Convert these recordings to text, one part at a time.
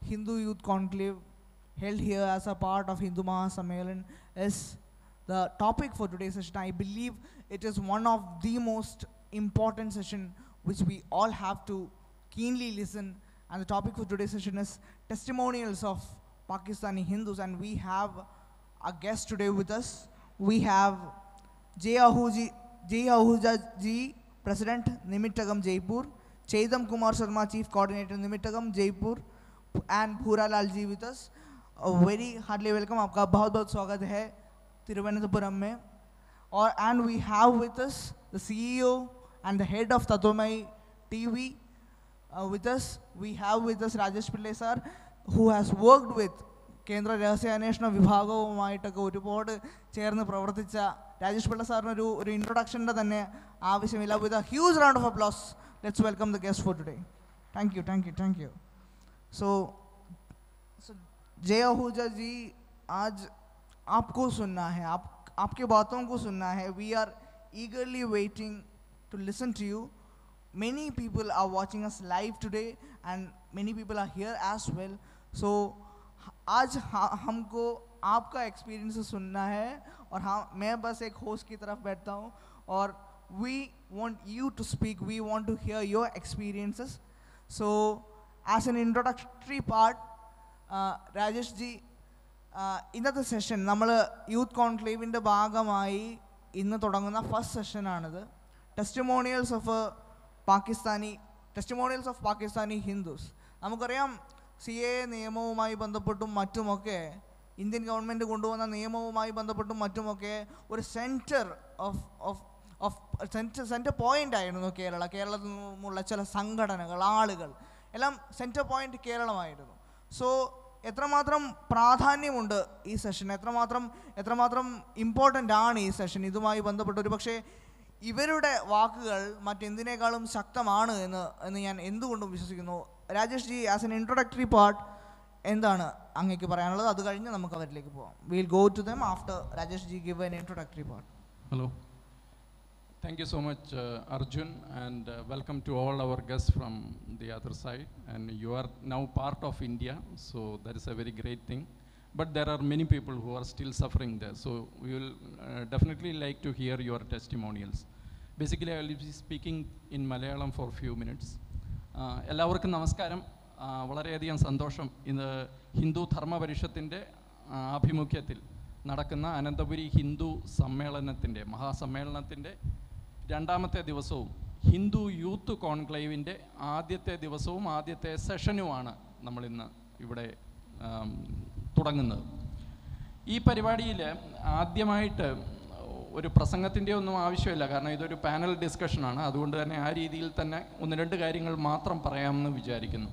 Hindu Youth Conclave held here as a part of Hindu Mahasammelan is the topic for today's session. I believe it is one of the most important session which we all have to keenly listen. And the topic for today's session is testimonials of Pakistani Hindus. And we have a guest today with us. We have Jay Ahuja ji, President, Nimittagam, Jaipur. Chaitam Kumar Sharma, Chief Coordinator, Nimittagam, Jaipur. And Bhura Lal ji with us. A very heartily welcome. आपका बहुत बहुत स्वागत है तिरुवनंतपुरम में. And we have with us the CEO and the head of Tattwamai TV with us. We have with us Rajesh Pillai sir, who has worked with കേന്ദ്ര രഹസ്യാന്വേഷണ വിഭാഗവുമായിട്ടൊക്കെ ഒരുപാട് ചേർന്ന് പ്രവർത്തിച്ച രാജേഷ് പിള്ള സാറിന് ഒരു ഇൻട്രൊഡക്ഷൻ്റെ തന്നെ ആവശ്യമില്ല. With a huge round of applause let's welcome the guest for today. Thank you. So Jai Ahuja जी, आज आपको सुनना है, आपके बातों को सुनना है. We are eagerly waiting to listen to you. Many people are watching us live today and many people are here as well. So आज हमको आपका एक्सपीरियंस सुनना है और हाँ, मैं बस एक होस्ट की तरफ बैठता हूँ और we want you to speak, we want to hear your experiences. So as an introductory part, Rajesh ji, ഇന്നത്തെ സെഷൻ നമ്മൾ യൂത്ത് കോൺക്ലേവിൻ്റെ ഭാഗമായി ഇന്ന് തുടങ്ങുന്ന ഫസ്റ്റ് സെഷനാണിത്. Testimonials of Pakistani Hindus. നമുക്കറിയാം, CAA നിയമവുമായി ബന്ധപ്പെട്ടും മറ്റുമൊക്കെ, ഇന്ത്യൻ ഗവൺമെൻറ് കൊണ്ടുവന്ന നിയമവുമായി ബന്ധപ്പെട്ടും മറ്റുമൊക്കെ ഒരു സെൻറ്റർ പോയിൻ്റ് ആയിരുന്നു കേരളത്തിൽ നിന്നുള്ള ചില സംഘടനകൾ, ആളുകൾ എല്ലാം സെൻറ്റർ പോയിൻ്റ് കേരളമായിരുന്നു. സോ എത്രമാത്രം പ്രാധാന്യമുണ്ട് ഈ സെഷൻ, എത്രമാത്രം ഇമ്പോർട്ടൻ്റ് ആണ് ഈ സെഷൻ ഇതുമായി ബന്ധപ്പെട്ട്. ഒരു പക്ഷേ ഇവരുടെ വാക്കുകൾ മറ്റെന്തിനേക്കാളും ശക്തമാണ് എന്ന് ഞാൻ എന്തുകൊണ്ടും വിശ്വസിക്കുന്നു. Rajesh ji, as an introductory part എന്താണ് അങ്ങേക്ക് പറയാനുള്ളത്? അത് കഴിഞ്ഞ് നമുക്ക് അവരിലേക്ക് പോകാം. Will go to them after Rajesh ji give an introductory part. Hello. Thank you so much, Arjun, and welcome to all our guests from the other side. And you are now part of India, so that is a very great thing. But there are many people who are still suffering there, so we will definitely like to hear your testimonials. Basically, I will be speaking in Malayalam for a few minutes. എല്ലാവർക്കും നമസ്കാരം. വളരെയധികം സന്തോഷം. ഇന്ന് ഹിന്ദു ധർമ്മ പരിഷത്തിൻ്റെ ആഭിമുഖ്യത്തിൽ നടക്കുന്ന അനന്തപുരി ഹിന്ദു സമ്മേളനത്തിൻ്റെ മഹാസമ്മേളനത്തിൻ്റെ രണ്ടാമത്തെ ദിവസവും ഹിന്ദു യൂത്ത് കോൺക്ലേവിൻ്റെ ആദ്യത്തെ ദിവസവും ആദ്യത്തെ സെഷനുമാണ് നമ്മളിന്ന് ഇവിടെ തുടങ്ങുന്നത്. ഈ പരിപാടിയിൽ ആദ്യമായിട്ട് ഒരു പ്രസംഗത്തിൻ്റെ ഒന്നും ആവശ്യമില്ല, കാരണം ഇതൊരു പാനൽ ഡിസ്കഷനാണ്. അതുകൊണ്ട് തന്നെ ആ രീതിയിൽ തന്നെ ഒന്ന് രണ്ട് കാര്യങ്ങൾ മാത്രം പറയാമെന്ന് വിചാരിക്കുന്നു.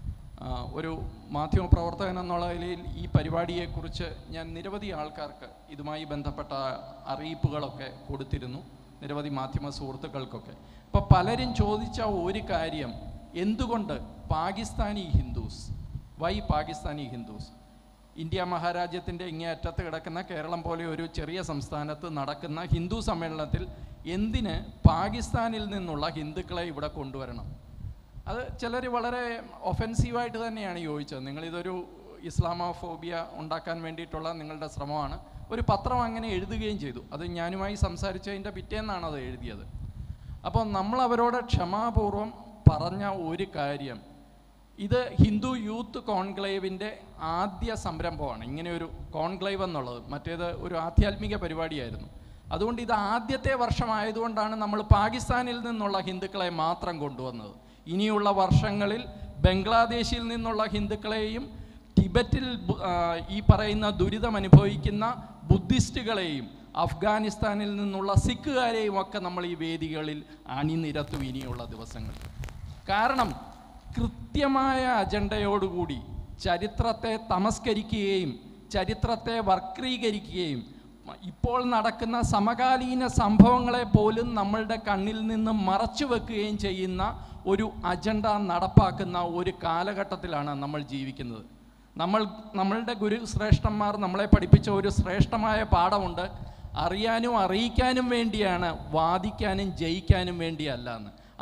ഒരു മാധ്യമപ്രവർത്തകൻ എന്നുള്ള നിലയിൽ ഈ പരിപാടിയെക്കുറിച്ച് ഞാൻ നിരവധി ആൾക്കാർക്ക് ഇതുമായി ബന്ധപ്പെട്ട അറിയിപ്പുകളൊക്കെ കൊടുത്തിരുന്നു, നിരവധി മാധ്യമ സുഹൃത്തുക്കൾക്കൊക്കെ. അപ്പോൾ പലരും ചോദിച്ച ഒരു കാര്യം, എന്തുകൊണ്ട് പാകിസ്ഥാനി ഹിന്ദുസ്, വൈ പാകിസ്ഥാനി ഹിന്ദുസ്? ഇന്ത്യ മഹാരാജ്യത്തിൻ്റെ ഇങ്ങേ അറ്റത്ത് കിടക്കുന്ന കേരളം പോലെ ഒരു ചെറിയ സംസ്ഥാനത്ത് നടക്കുന്ന ഹിന്ദു സമ്മേളനത്തിൽ എന്തിന് പാകിസ്ഥാനിൽ നിന്നുള്ള ഹിന്ദുക്കളെ ഇവിടെ കൊണ്ടുവരണം? അത് ചിലർ വളരെ ഒഫെൻസീവായിട്ട് തന്നെയാണ് ചോദിച്ചത്. നിങ്ങളിതൊരു ഇസ്ലാമോഫോബിയ ഉണ്ടാക്കാൻ വേണ്ടിയിട്ടുള്ള നിങ്ങളുടെ ശ്രമമാണ്. ഒരു പത്രം അങ്ങനെ എഴുതുകയും ചെയ്തു. അത് ഞാനുമായി സംസാരിച്ചതിൻ്റെ പിറ്റേന്നാണ് അത് എഴുതിയത്. അപ്പോൾ നമ്മൾ അവരോട് ക്ഷമാപൂർവം പറഞ്ഞ ഒരു കാര്യം, ഇത് ഹിന്ദു യൂത്ത് കോൺക്ലേവിൻ്റെ ആദ്യ സംരംഭമാണ്. ഇങ്ങനെ ഒരു കോൺക്ലേവ് എന്നുള്ളത്, മറ്റേത് ഒരു ആധ്യാത്മിക പരിപാടിയായിരുന്നു. അതുകൊണ്ട് ഇത് ആദ്യത്തെ വർഷമായതുകൊണ്ടാണ് നമ്മൾ പാകിസ്ഥാനിൽ നിന്നുള്ള ഹിന്ദുക്കളെ മാത്രം കൊണ്ടുവന്നത്. ഇനിയുള്ള വർഷങ്ങളിൽ ബംഗ്ലാദേശിൽ നിന്നുള്ള ഹിന്ദുക്കളെയും ടിബറ്റിൽ ഈ പറയുന്ന ദുരിതം അനുഭവിക്കുന്ന ബുദ്ധിസ്റ്റുകളെയും അഫ്ഗാനിസ്ഥാനിൽ നിന്നുള്ള സിഖുകാരെയും ഒക്കെ നമ്മൾ ഈ വേദികളിൽ അണിനിരത്തും ഇനിയുള്ള ദിവസങ്ങൾ. കാരണം കൃത്യമായ അജണ്ടയോടുകൂടി ചരിത്രത്തെ തമസ്കരിക്കുകയും ചരിത്രത്തെ വക്രീകരിക്കുകയും ഇപ്പോൾ നടക്കുന്ന സമകാലീന സംഭവങ്ങളെ പോലും നമ്മളുടെ കണ്ണിൽ നിന്ന് മറച്ചു വെക്കുകയും ചെയ്യുന്ന ഒരു അജണ്ട നടപ്പാക്കുന്ന ഒരു കാലഘട്ടത്തിലാണ് നമ്മൾ ജീവിക്കുന്നത്. നമ്മളുടെ ഗുരുശ്രേഷ്ഠന്മാർ നമ്മളെ പഠിപ്പിച്ച ഒരു ശ്രേഷ്ഠമായ പാഠമുണ്ട്. അറിയാനും അറിയിക്കാനും വേണ്ടിയാണ്, വാദിക്കാനും ജയിക്കാനും വേണ്ടിയല്ല എന്ന്.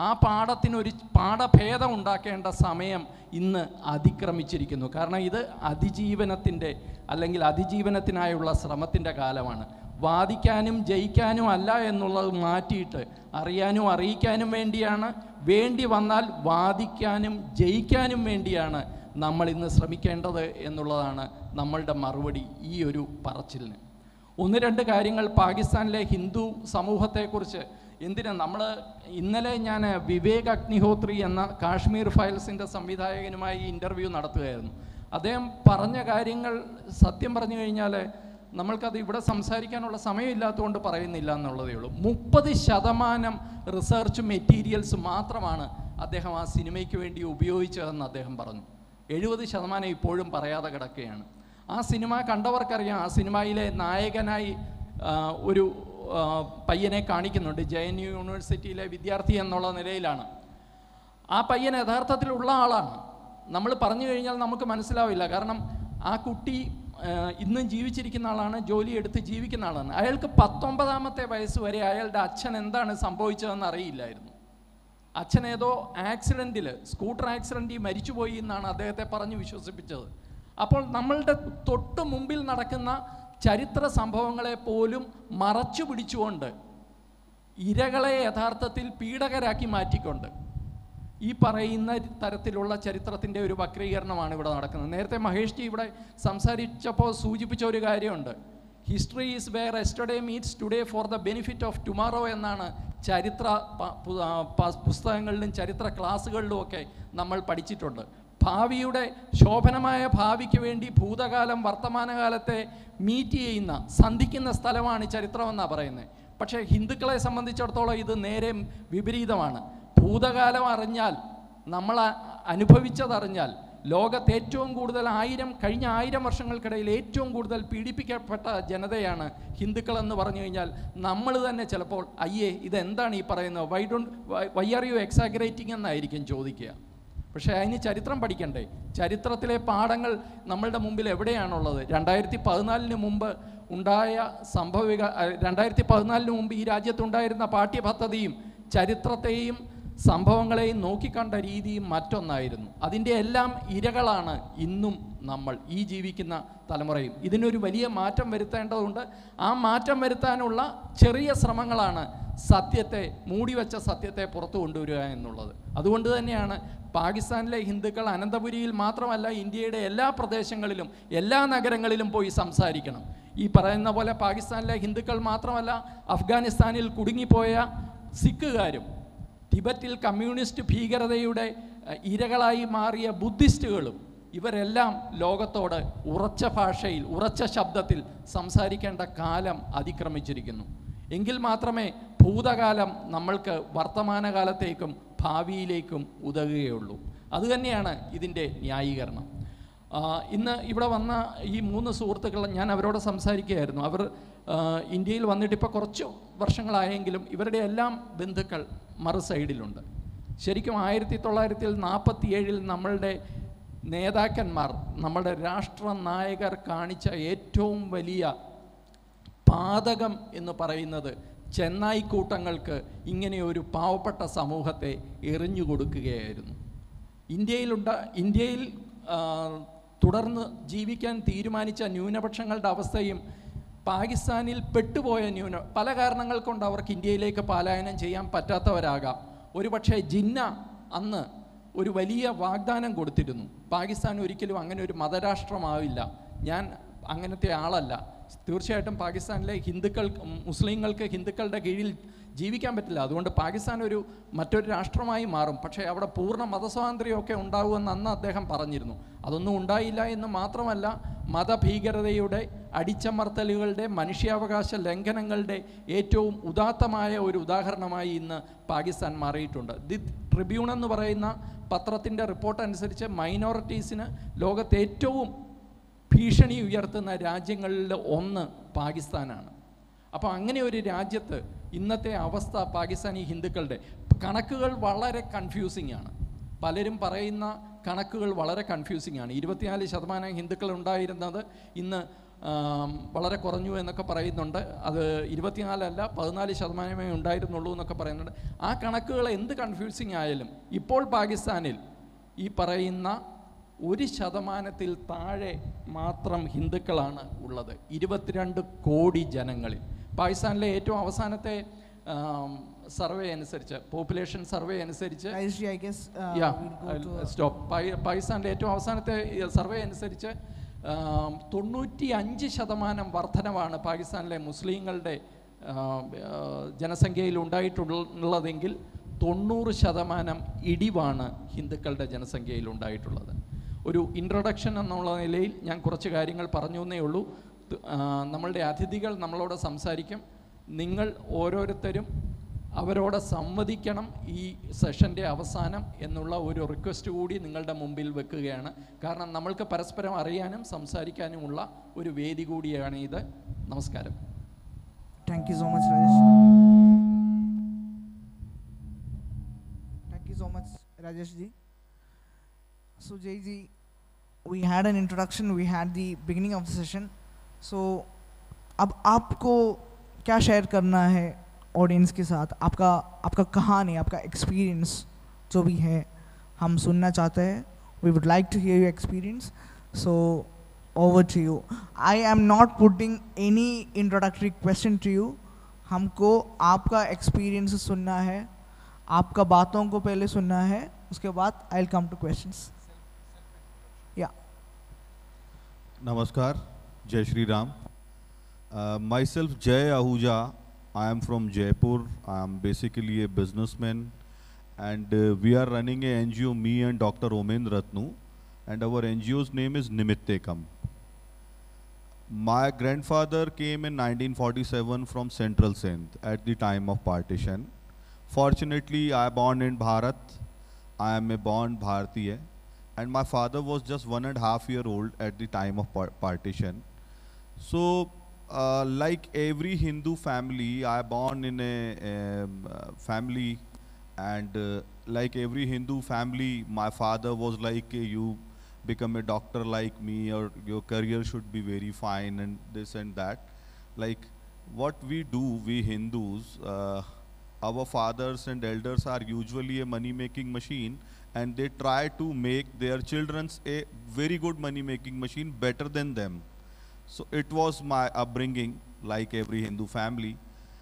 ആ പാഠത്തിനൊരു പാഠഭേദം ഉണ്ടാക്കേണ്ട സമയം ഇന്ന് അതിക്രമിച്ചിരിക്കുന്നു. കാരണം ഇത് അതിജീവനത്തിൻ്റെ അല്ലെങ്കിൽ അതിജീവനത്തിനായുള്ള ശ്രമത്തിൻ്റെ കാലമാണ്. വാദിക്കാനും ജയിക്കാനും അല്ല എന്നുള്ളത് മാറ്റിയിട്ട് അറിയാനും അറിയിക്കാനും വേണ്ടിയാണ്, വേണ്ടി വന്നാൽ വാദിക്കാനും ജയിക്കാനും വേണ്ടിയാണ് നമ്മൾ ഇന്ന് ശ്രമിക്കേണ്ടത് എന്നുള്ളതാണ് നമ്മളുടെ മറുപടി ഈ ഒരു പറച്ചിലിന്. ഒന്ന് രണ്ട് കാര്യങ്ങൾ പാകിസ്ഥാനിലെ ഹിന്ദു സമൂഹത്തെക്കുറിച്ച്. എന്തിനാ ഇന്നലെ ഞാൻ വിവേക് അഗ്നിഹോത്രി എന്ന കാശ്മീർ ഫയൽസിൻ്റെ സംവിധായകനുമായി ഇൻ്റർവ്യൂ നടത്തുകയായിരുന്നു. അദ്ദേഹം പറഞ്ഞ കാര്യങ്ങൾ സത്യം പറഞ്ഞു കഴിഞ്ഞാൽ നമ്മൾക്കത് ഇവിടെ സംസാരിക്കാനുള്ള സമയമില്ലാത്തതുകൊണ്ട് പറയുന്നില്ല എന്നുള്ളതേ ഉള്ളൂ. 30% റിസർച്ച് മെറ്റീരിയൽസ് മാത്രമാണ് അദ്ദേഹം ആ സിനിമയ്ക്ക് വേണ്ടി ഉപയോഗിച്ചതെന്ന് അദ്ദേഹം പറഞ്ഞു. 70% ഇപ്പോഴും പറയാതെ കിടക്കുകയാണ്. ആ സിനിമ കണ്ടവർക്കറിയാം. ആ സിനിമയിലെ നായകനായി ഒരു പയ്യനെ കാണിക്കുന്നുണ്ട്. JNU യൂണിവേഴ്സിറ്റിയിലെ വിദ്യാർത്ഥി എന്നുള്ള നിലയിലാണ്. ആ പയ്യൻ യഥാർത്ഥത്തിലുള്ള ആളാണ്. നമ്മൾ പറഞ്ഞു കഴിഞ്ഞാൽ നമുക്ക് മനസ്സിലാവില്ല. കാരണം ആ കുട്ടി ഇന്നും ജീവിച്ചിരിക്കുന്ന ആളാണ്, ജോലി എടുത്ത് ജീവിക്കുന്ന ആളാണ്. അയാൾക്ക് 19ാമത്തെ വയസ്സ് വരെ അയാളുടെ അച്ഛൻ എന്താണ് സംഭവിച്ചതെന്ന് അറിയില്ലായിരുന്നു. അച്ഛൻ ഏതോ ആക്സിഡൻറ്റിൽ, സ്കൂട്ടർ ആക്സിഡൻറ്റിൽ മരിച്ചുപോയി എന്നാണ് അദ്ദേഹത്തെ പറഞ്ഞ് വിശ്വസിപ്പിച്ചത്. അപ്പോൾ നമ്മളുടെ തൊട്ട് മുമ്പിൽ നടക്കുന്ന ചരിത്ര സംഭവങ്ങളെ പോലും മറച്ചു പിടിച്ചുകൊണ്ട്, ഇരകളെ യഥാർത്ഥത്തിൽ പീഡകരാക്കി മാറ്റിക്കൊണ്ട് ഈ പറയുന്ന തരത്തിലുള്ള ചരിത്രത്തിൻ്റെ ഒരു വക്രീകരണമാണ് ഇവിടെ നടക്കുന്നത്. നേരത്തെ മഹേഷ് ജി ഇവിടെ സംസാരിച്ചപ്പോൾ സൂചിപ്പിച്ച ഒരു കാര്യമുണ്ട്. History is where yesterday meets today for the benefit of tomorrow എന്നാണ് ചരിത്ര പുസ്തകങ്ങളിലും ചരിത്ര ക്ലാസ്സുകളിലുമൊക്കെ നമ്മൾ പഠിച്ചിട്ടുണ്ട്. ഭാവിയുടെ ശോഭനമായ ഭാവിക്ക് വേണ്ടി ഭൂതകാലം വർത്തമാനകാലത്തെ മീറ്റ് ചെയ്യുന്ന, സന്ധിക്കുന്ന സ്ഥലമാണ് ചരിത്രമെന്നാണ് പറയുന്നത്. പക്ഷേ ഹിന്ദുക്കളെ സംബന്ധിച്ചിടത്തോളം ഇത് നേരെ വിപരീതമാണ്. ഭൂതകാലം അറിഞ്ഞാൽ, നമ്മൾ അനുഭവിച്ചതറിഞ്ഞാൽ, ലോകത്ത് ഏറ്റവും കൂടുതൽ കഴിഞ്ഞ 1000 വർഷങ്ങൾക്കിടയിൽ ഏറ്റവും കൂടുതൽ പീഡിപ്പിക്കപ്പെട്ട ജനതയാണ് ഹിന്ദുക്കളെന്ന് പറഞ്ഞു കഴിഞ്ഞാൽ നമ്മൾ തന്നെ ചിലപ്പോൾ അയ്യേ ഇതെന്താണ് ഈ പറയുന്നത്, വൈ ആർ യു എക്സാഗ്രേറ്റിംഗ് എന്നായിരിക്കും ചോദിക്കുക. പക്ഷേ അതിന് ചരിത്രം പഠിക്കണ്ടേ? ചരിത്രത്തിലെ പാഠങ്ങൾ നമ്മളുടെ മുമ്പിൽ എവിടെയാണുള്ളത്? 2014 മുമ്പ് ഉണ്ടായ 2014 മുമ്പ് ഈ രാജ്യത്തുണ്ടായിരുന്ന പാഠ്യപദ്ധതിയും ചരിത്രത്തെയും സംഭവങ്ങളെയും നോക്കിക്കണ്ട രീതിയും മറ്റൊന്നായിരുന്നു. അതിൻ്റെ എല്ലാം ഇരകളാണ് ഇന്നും നമ്മൾ, ഈ ജീവിക്കുന്ന തലമുറയും. ഇതിനൊരു വലിയ മാറ്റം വരുത്തേണ്ടതുണ്ട്. ആ മാറ്റം വരുത്താനുള്ള ചെറിയ ശ്രമങ്ങളാണ് സത്യത്തെ, മൂടിവെച്ച സത്യത്തെ പുറത്തു കൊണ്ടുവരിക എന്നുള്ളത്. അതുകൊണ്ട് തന്നെയാണ് പാകിസ്ഥാനിലെ ഹിന്ദുക്കൾ അനന്തപുരിയിൽ മാത്രമല്ല, ഇന്ത്യയുടെ എല്ലാ പ്രദേശങ്ങളിലും എല്ലാ നഗരങ്ങളിലും പോയി സംസാരിക്കണം. ഈ പറയുന്ന പോലെ പാകിസ്ഥാനിലെ ഹിന്ദുക്കൾ മാത്രമല്ല, അഫ്ഗാനിസ്ഥാനിൽ കുടുങ്ങിപ്പോയ സിഖുകാരും, ടിബറ്റിൽ കമ്മ്യൂണിസ്റ്റ് ഭീകരതയുടെ ഇരകളായി മാറിയ ബുദ്ധിസ്റ്റുകളും, ഇവരെല്ലാം ലോകത്തോട് ഉറച്ച ഭാഷയിൽ, ഉറച്ച ശബ്ദത്തിൽ സംസാരിക്കേണ്ട കാലം അതിക്രമിച്ചിരിക്കുന്നു. എങ്കിൽ മാത്രമേ ഭൂതകാലം നമ്മൾക്ക് വർത്തമാനകാലത്തേക്കും ഭാവിയിലേക്കും ഉതകുകയുള്ളൂ. അതുതന്നെയാണ് ഇതിൻ്റെ ന്യായീകരണം. ഇന്ന് ഇവിടെ വന്ന ഈ 3 സുഹൃത്തുക്കൾ, ഞാൻ അവരോട് സംസാരിക്കുകയായിരുന്നു. അവർ ഇന്ത്യയിൽ വന്നിട്ട് ഇപ്പോൾ കുറച്ച് വർഷങ്ങളായെങ്കിലും ഇവരുടെ എല്ലാം ബന്ധുക്കൾ മറു സൈഡിലുണ്ട്. ശരിക്കും 1947 നമ്മളുടെ നേതാക്കന്മാർ, നമ്മുടെ രാഷ്ട്ര നായകർ കാണിച്ച ഏറ്റവും വലിയ പാതകം എന്ന് പറയുന്നത് ചെന്നായ് കൂട്ടങ്ങൾക്ക് ഇങ്ങനെയൊരു പാവപ്പെട്ട സമൂഹത്തെ എറിഞ്ഞു കൊടുക്കുകയായിരുന്നു. ഇന്ത്യയിൽ തുടർന്ന് ജീവിക്കാൻ തീരുമാനിച്ച ന്യൂനപക്ഷങ്ങളുടെ അവസ്ഥയും പാകിസ്ഥാനിൽ പെട്ടുപോയ പല കാരണങ്ങൾ കൊണ്ട് അവർക്ക് ഇന്ത്യയിലേക്ക് പലായനം ചെയ്യാൻ പറ്റാത്തവരാകാം. ഒരുപക്ഷെ ജിന്ന അന്ന് ഒരു വലിയ വാഗ്ദാനം കൊടുത്തിരുന്നു, പാകിസ്ഥാൻ ഒരിക്കലും അങ്ങനെ ഒരു മതരാഷ്ട്രമാവില്ല, ഞാൻ അങ്ങനത്തെ ആളല്ല. തീർച്ചയായിട്ടും പാകിസ്ഥാനിലെ മുസ്ലിങ്ങൾക്ക് ഹിന്ദുക്കളുടെ കീഴിൽ ജീവിക്കാൻ പറ്റില്ല, അതുകൊണ്ട് പാകിസ്ഥാൻ മറ്റൊരു രാഷ്ട്രമായി മാറും. പക്ഷേ അവിടെ പൂർണ്ണ മതസ്വാതന്ത്ര്യമൊക്കെ ഉണ്ടാവുമെന്ന് അന്ന് അദ്ദേഹം പറഞ്ഞിരുന്നു. അതൊന്നും ഉണ്ടായില്ല എന്ന് മാത്രമല്ല, മതഭീകരതയുടെ, അടിച്ചമർത്തലുകളുടെ, മനുഷ്യാവകാശ ലംഘനങ്ങളുടെ ഏറ്റവും ഉദാത്തമായ ഒരു ഉദാഹരണമായി ഇന്ന് പാകിസ്ഥാൻ മാറിയിട്ടുണ്ട്. ദി ട്രിബ്യൂൺ എന്ന് പറയുന്ന പത്രത്തിൻ്റെ റിപ്പോർട്ട് അനുസരിച്ച് മൈനോറിറ്റീസിന് ലോകത്തെ ഏറ്റവും ഭീഷണി ഉയർത്തുന്ന രാജ്യങ്ങളിൽ ഒന്ന് പാകിസ്ഥാനാണ്. അപ്പോൾ അങ്ങനെ ഒരു രാജ്യത്ത് ഇന്നത്തെ അവസ്ഥ പാകിസ്ഥാനി ഹിന്ദുക്കളുടെ കണക്കുകൾ വളരെ കൺഫ്യൂസിംഗ് ആണ്. പലരും പറയുന്ന കണക്കുകൾ വളരെ കൺഫ്യൂസിംഗ് ആണ്. 24% ഹിന്ദുക്കൾ ഉണ്ടായിരുന്നത് ഇന്ന് വളരെ കുറഞ്ഞു എന്നൊക്കെ പറയുന്നുണ്ട്. അത് 24 അല്ല 14% ഉണ്ടായിരുന്നുള്ളൂ എന്നൊക്കെ പറയുന്നുണ്ട്. ആ കണക്കുകൾ എന്ത് കൺഫ്യൂസിങ് ആയാലും ഇപ്പോൾ പാകിസ്ഥാനിൽ ഈ പറയുന്ന 1% താഴെ മാത്രം ഹിന്ദുക്കളാണ് ഉള്ളത് 22 കോടി ജനങ്ങളിൽ. പാകിസ്ഥാനിലെ ഏറ്റവും അവസാനത്തെ സർവേ അനുസരിച്ച്, പോപ്പുലേഷൻ സർവേ അനുസരിച്ച്, പാകിസ്ഥാനിലെ ഏറ്റവും അവസാനത്തെ സർവേ അനുസരിച്ച് 95% വർധനവാണ് പാകിസ്ഥാനിലെ മുസ്ലിങ്ങളുടെ ജനസംഖ്യയിൽ ഉണ്ടായിട്ടുള്ളതെങ്കിൽ 90% ഇടിവാണ് ഹിന്ദുക്കളുടെ ജനസംഖ്യയിൽ ഉണ്ടായിട്ടുള്ളത്. ഒരു ഇൻട്രൊഡക്ഷൻ എന്നുള്ള നിലയിൽ ഞാൻ കുറച്ച് കാര്യങ്ങൾ പറഞ്ഞു എന്നേ ഉള്ളൂ. നമ്മളുടെ അതിഥികൾ നമ്മളോട് സംസാരിക്കും. നിങ്ങൾ ഓരോരുത്തരും അവരോട് സംവദിക്കണം ഈ സെഷൻ്റെ അവസാനം എന്നുള്ള ഒരു റിക്വസ്റ്റ് കൂടി നിങ്ങളുടെ മുമ്പിൽ വെക്കുകയാണ്. കാരണം നമ്മൾക്ക് പരസ്പരം അറിയാനും സംസാരിക്കാനുമുള്ള ഒരു വേദി കൂടിയാണ് ഇത്. നമസ്കാരം. Thank you so much, Rajesh. Thank you so much, Rajesh ji. So, Jay ji, we had an introduction, we had the beginning of the session. So, अब आपको क्या शेयर करना है ऑडियंस के साथ? आपका कहानी, आपका एक्सपीरियंस जो भी है हम सुनना चाहते हैं. We would like to hear your experience. So, over to you. I am not putting any introductory question to you. हमको आपका एक्सपीरियंस सुनना है, आपका बातों को पहले सुनना है, उसके बाद I'll come to questions. Yeah. Namaskar, Jai Shri Ram. Myself Jay Ahuja. I am from Jaipur. I am basically a businessman, and we are running a NGO, me and Dr. Omen Ratnu, and our NGO's name is Nimittekam. My grandfather came in 1947 from Central Sindh at the time of partition. Fortunately, I born in Bharat. I am a born Bharatiya, and my father was just 1.5 years old at the time of partition. So, like every Hindu family, I born in a family, and like every Hindu family, my father was like, you become a doctor like me, or your career should be very fine, and this and that. Like what we do, we Hindus, our fathers and elders are usually a money-making machine, and they try to make their children's a very good money-making machine better than them. So it was my upbringing, like every Hindu family,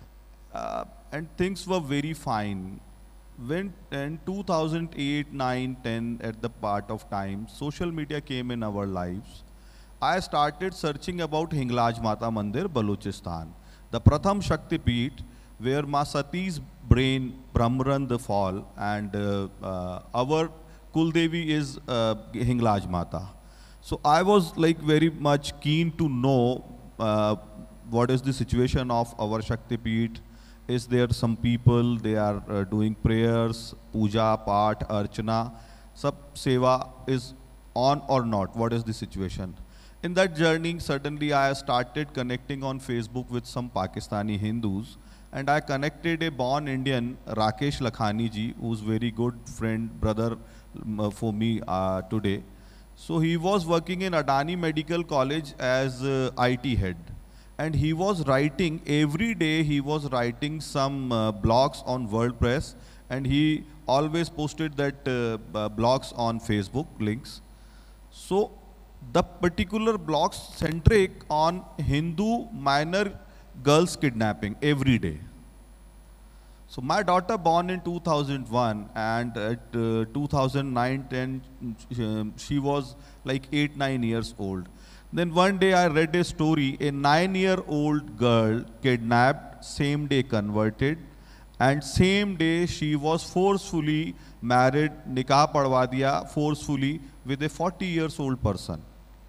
and things were very fine. When in 2008, 9, 10, at the part of time, social media came in our lives. I started searching about Hinglaj Mata Mandir, Balochistan, the Pratham Shakti Peeth, where Ma Sati's brain Brahmarand fall, and our Kuldevi is Hinglaj Mata. So I was like very much keen to know what is the situation of our Shakti Peeth. Is there some people, they are doing prayers, puja, path, archana, sab seva is on or not? What is the situation? In that journey, suddenly I started connecting on Facebook with some Pakistani Hindus, and I connected a born Indian, Rakesh Lakhani ji, who's very good friend, brother for me today. So he was working in Adani Medical College as IT head, and he was writing every day. He was writing some blogs on WordPress, and he always posted that blogs on Facebook links. So the particular blogs centric on Hindu minor girls kidnapping every day. So my daughter born in 2001, and at 2009-10 she was like 8-9 years old. Then one day I read a story, a 9-year-old girl kidnapped, same day converted, and same day she was forcefully married, nikah padwa diya forcefully with a 40 years old person.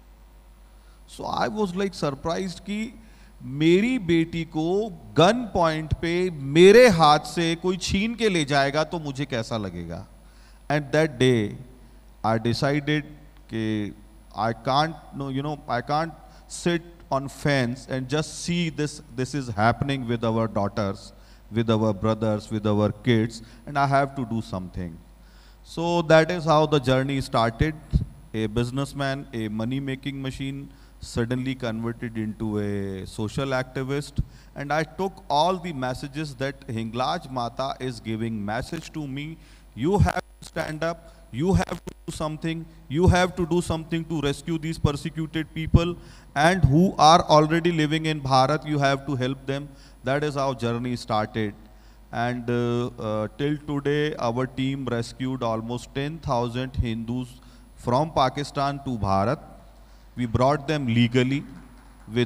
So I was like surprised ki मेरी बेटी को gun point पे मेरे हाथ से कोई छीन के ले जाएगा तो मुझे कैसा लगेगा. And that day I decided कि I can't sit on fence and just see this is happening with our daughters, with our brothers, with our kids, and I have to do something. So that is how the journey started. A businessman, a money-making machine, suddenly converted into a social activist, and I took all the messages that Hinglaj Mata is giving message to me. You have to stand up, you have to do something, you have to do something to rescue these persecuted people, and who are already living in Bharat, you have to help them. That is how journey started. And till today, our team rescued almost 10,000 Hindus from Pakistan to Bharat. We brought them legally with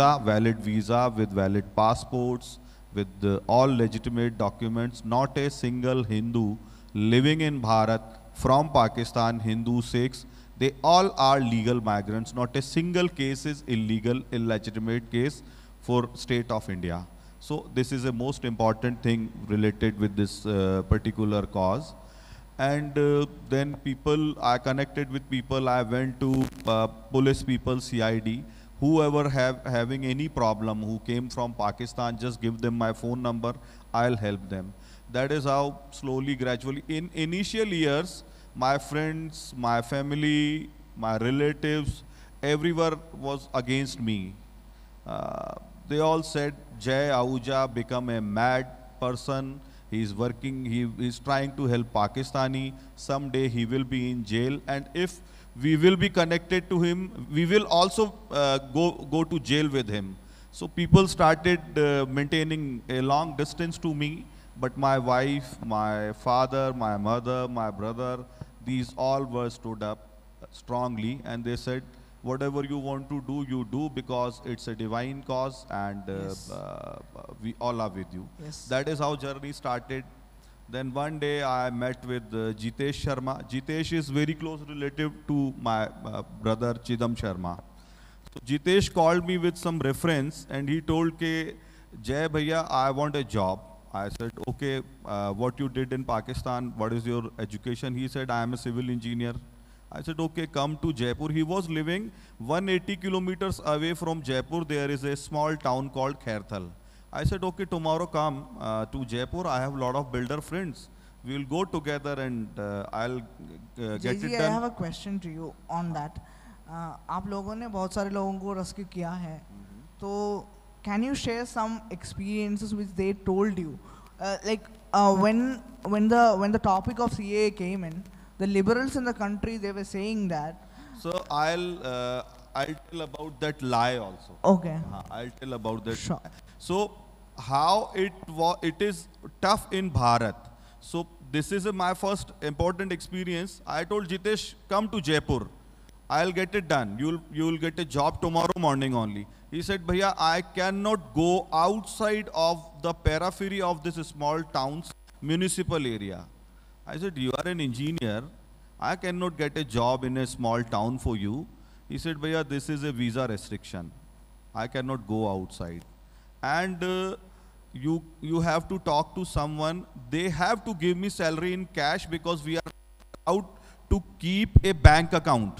visa, with valid passports, with all legitimate documents. Not a single Hindu living in Bharat from Pakistan, Hindu, Sikhs, they all are legal migrants. Not a single case is illegal, illegitimate case for state of India. So this is a most important thing related with this particular cause. And then I connected with people, I went to police people, CID, whoever having any problem, who came from Pakistan, just give them my phone number, I'll help them. That is how slowly, gradually, in initial years, my friends, my family, my relatives, everyone was against me. They all said, Jai Ahuja become a mad person. He is working, he is trying to help Pakistani. Someday he will be in jail. And if we will be connected to him, we will also go to jail with him. So people started maintaining a long distance to me. But my wife, my father, my mother, my brother, these all were stood up strongly, and they said, whatever you want to do, you do, because it's a divine cause, and Yes. we all are with you. Yes. That is how journey started. Then one day I met with Jitesh Sharma. Jitesh is very close relative to my brother Chidam Sharma. So Jitesh called me with some reference, and he told ke, Jai Bhaiya, I want a job. I said, okay, what you did in Pakistan, what is your education? He said, I am a civil engineer. I said, okay, come to Jaipur. He was living 180 kilometers away from Jaipur. There is a small town called Khairthal. I said, okay, tomorrow come to Jaipur. I have a lot of builder friends. We will go together, and I'll get JG, it I have done. a question to you on that. आप लोगों ने बहुत सारे लोगों को rescue किया है, तो can you share some experiences which they told you? When the topic of CAA came in, the liberals in the country, they were saying that. So I'll tell about that lie also. Okay. I'll tell about that. Sure. So how it is tough in Bharat. So this is my first important experience. I told Jitesh, come to Jaipur. I'll get it done. You'll get a job tomorrow morning only. He said, Bhaiya, I cannot go outside of the periphery of this small town's municipal area. I said, you are an engineer. I cannot get a job in a small town for you. He said, Bhaiya, this is a visa restriction. I cannot go outside. And you have to talk to someone. They have to give me salary in cash, because we are allowed to keep a bank account.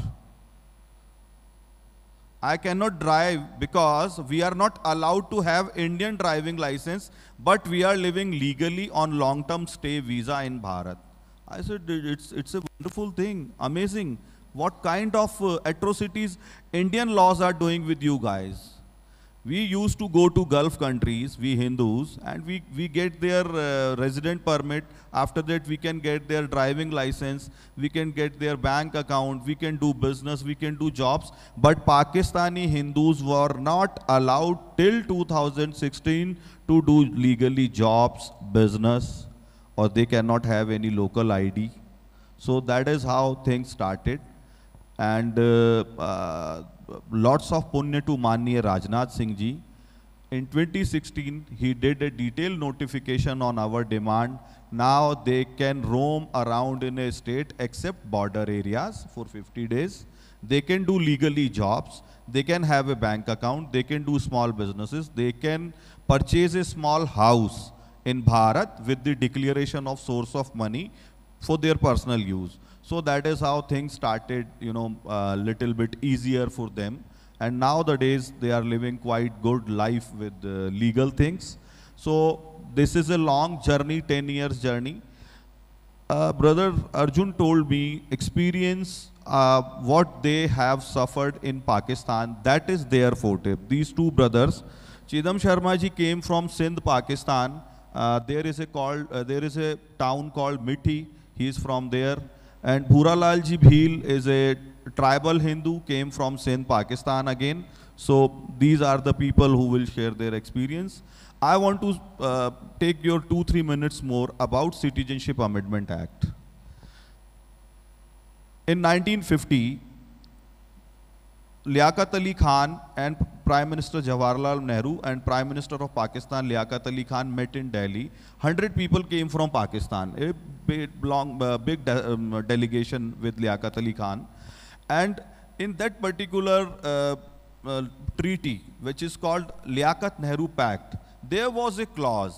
I cannot drive because we are not allowed to have Indian driving license, but we are living legally on long-term stay visa in Bharat. I said, it's a wonderful thing, amazing. What kind of atrocities Indian laws are doing with you guys? We used to go to Gulf countries, we Hindus, and we get their resident permit. After that, we can get their driving license, we can get their bank account, we can do business, we can do jobs. But Pakistani Hindus were not allowed till 2016 to do legally jobs, business, or they cannot have any local ID. So that is how things started. And lots of punya to Manya Rajnath Singh ji. In 2016, he did a detailed notification on our demand. Now they can roam around in a state except border areas for 50 days. They can do legally jobs. They can have a bank account. They can do small businesses. They can purchase a small house in Bharat with the declaration of source of money for their personal use. So that is how things started, a little bit easier for them. And nowadays they are living quite good life with legal things. So this is a long journey, 10 years journey. Brother Arjun told me experience what they have suffered in Pakistan, that is their forte. These two brothers, Chidam Sharma ji came from Sindh, Pakistan. There is a town called Mithi. He is from there. And Bhuralal ji Bhil is a tribal Hindu, came from Sindh, Pakistan again. So these are the people who will share their experience. I want to take your 2-3 minutes more about Citizenship Amendment Act. In 1950, Liaquat Ali Khan and Prime Minister Jawaharlal Nehru and Prime Minister of Pakistan Liaquat Ali Khan met in Delhi. 100 people came from Pakistan, a big delegation with Liaquat Ali Khan. And in that particular treaty, which is called Liaquat-Nehru Pact, there was a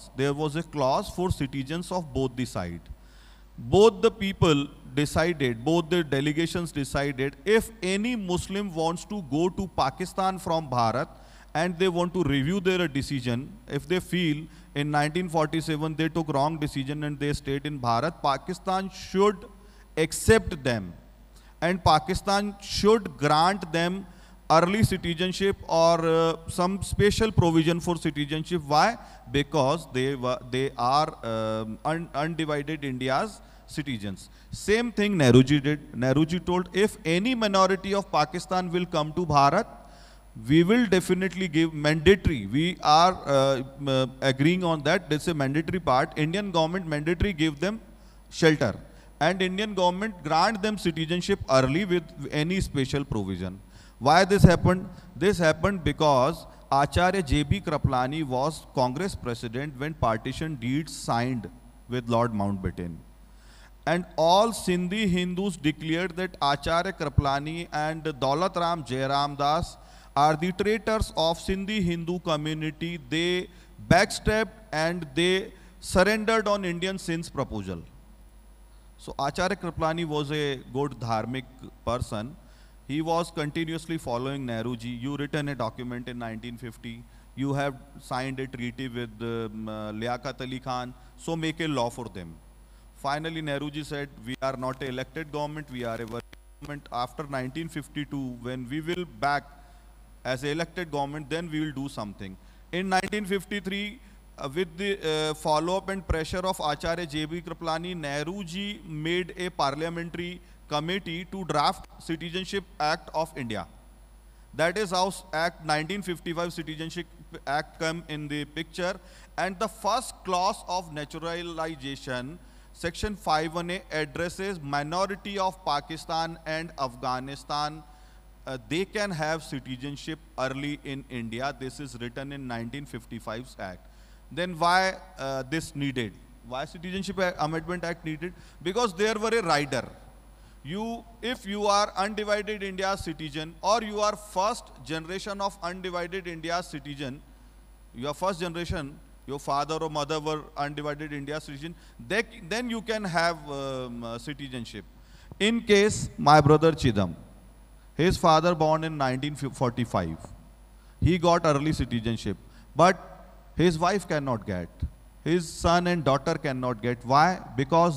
clause for citizens of both the side. Both the people decided, both the delegations decided, if any Muslim wants to go to Pakistan from Bharat and they want to review their decision, if they feel in 1947 they took wrong decision and they stayed in Bharat, Pakistan should accept them and Pakistan should grant them early citizenship or some special provision for citizenship. Why? Because they are undivided India's citizens. Same thing Nehruji did. Nehruji told, if any minority of Pakistan will come to Bharat, we will definitely give mandatory. We are agreeing on that. That's a mandatory part. Indian government mandatory give them shelter. And Indian government grant them citizenship early with any special provision. Why this happened? This happened because Acharya J.B. Kripalani was Congress president when partition deeds signed with Lord Mountbatten. And all Sindhi Hindus declared that Acharya Kripalani and Daulat Ram Jairam Das are the traitors of Sindhi Hindu community. They backstabbed and they surrendered on Indian Sindh's proposal. So Acharya Kripalani was a good dharmic person. He was continuously following Nehruji. You written a document in 1950. You have signed a treaty with Liaquat Ali Khan. So make a law for them. Finally, Nehruji said, we are not an elected government, we are a government. After 1952, when we will back as an elected government, then we will do something. In 1953, with the follow-up and pressure of Acharya J.B. Kripalani, Nehruji made a parliamentary committee to draft Citizenship Act of India. That is how Act 1955 Citizenship Act come in the picture. And the first clause of naturalization, Section 5(1)(a) addresses minority of Pakistan and Afghanistan. They can have citizenship early in India. This is written in 1955's Act. Then why this needed? Why Citizenship Amendment Act needed? Because there were a rider. If you are undivided India citizen or you are first generation of undivided India citizen, you are first generation, your father or mother were undivided India citizen, then you can have citizenship. In case my brother Chidam, his father born in 1945, he got early citizenship, but his wife cannot get. His son and daughter cannot get. Why? Because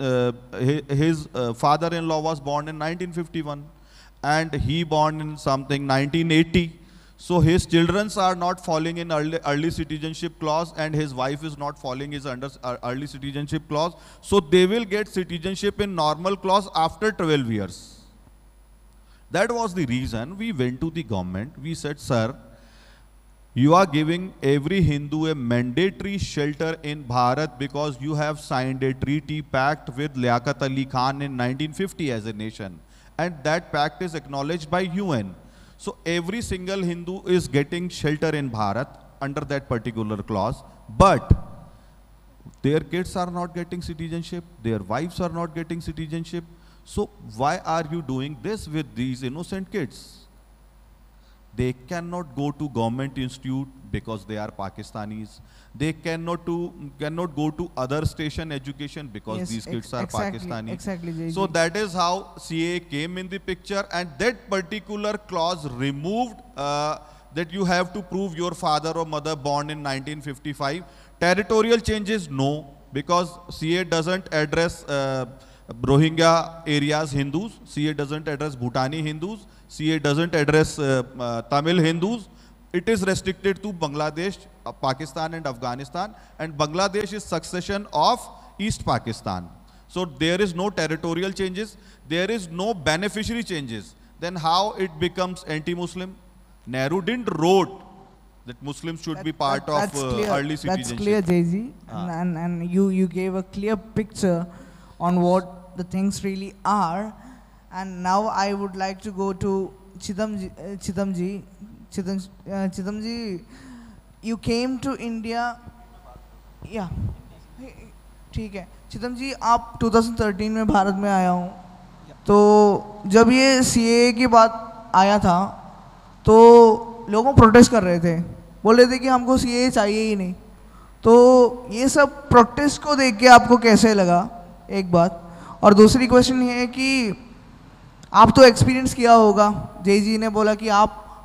his father-in-law was born in 1951 and he born in something 1980. So his children are not falling in early citizenship clause and his wife is not falling in under early citizenship clause. So they will get citizenship in normal clause after 12 years. That was the reason we went to the government. We said, sir, you are giving every Hindu a mandatory shelter in Bharat because you have signed a treaty pact with Liaquat Ali Khan in 1950 as a nation. And that pact is acknowledged by UN. So every single Hindu is getting shelter in Bharat under that particular clause. But their kids are not getting citizenship. Their wives are not getting citizenship. So why are you doing this with these innocent kids? They cannot go to government institute because they are Pakistanis. They cannot go to other station education because these kids are Pakistani. Exactly, JG. So that is how CA came in the picture, and that particular clause removed that you have to prove your father or mother born in 1955. Territorial changes, no, because CA doesn't address Rohingya areas Hindus, CA doesn't address Bhutani Hindus, CA doesn't address Tamil Hindus. It is restricted to Bangladesh, Pakistan and Afghanistan, and Bangladesh is succession of East Pakistan. So there is no territorial changes, there is no beneficiary changes. Then how it becomes anti-Muslim? Nehru didn't wrote that Muslims should be part of early citizenship. That's clear, Jay-Z. And you gave a clear picture on what the things really are. And now I would like to go to Chidamji. Chidamji, you came to India. Yeah. ठीक है. चिदम जी, आप 2013 में भारत में आया हूँ. तो जब ये CAA की बात आया था तो लोगों प्रोटेस्ट कर रहे थे, बोल रहे थे कि हमको CAA चाहिए ही नहीं. तो ये सब प्रोटेस्ट को देख के आपको कैसे लगा, एक बात. और दूसरी क्वेश्चन ये है कि आप तो एक्सपीरियंस किया होगा, Jay-Z ने बोला कि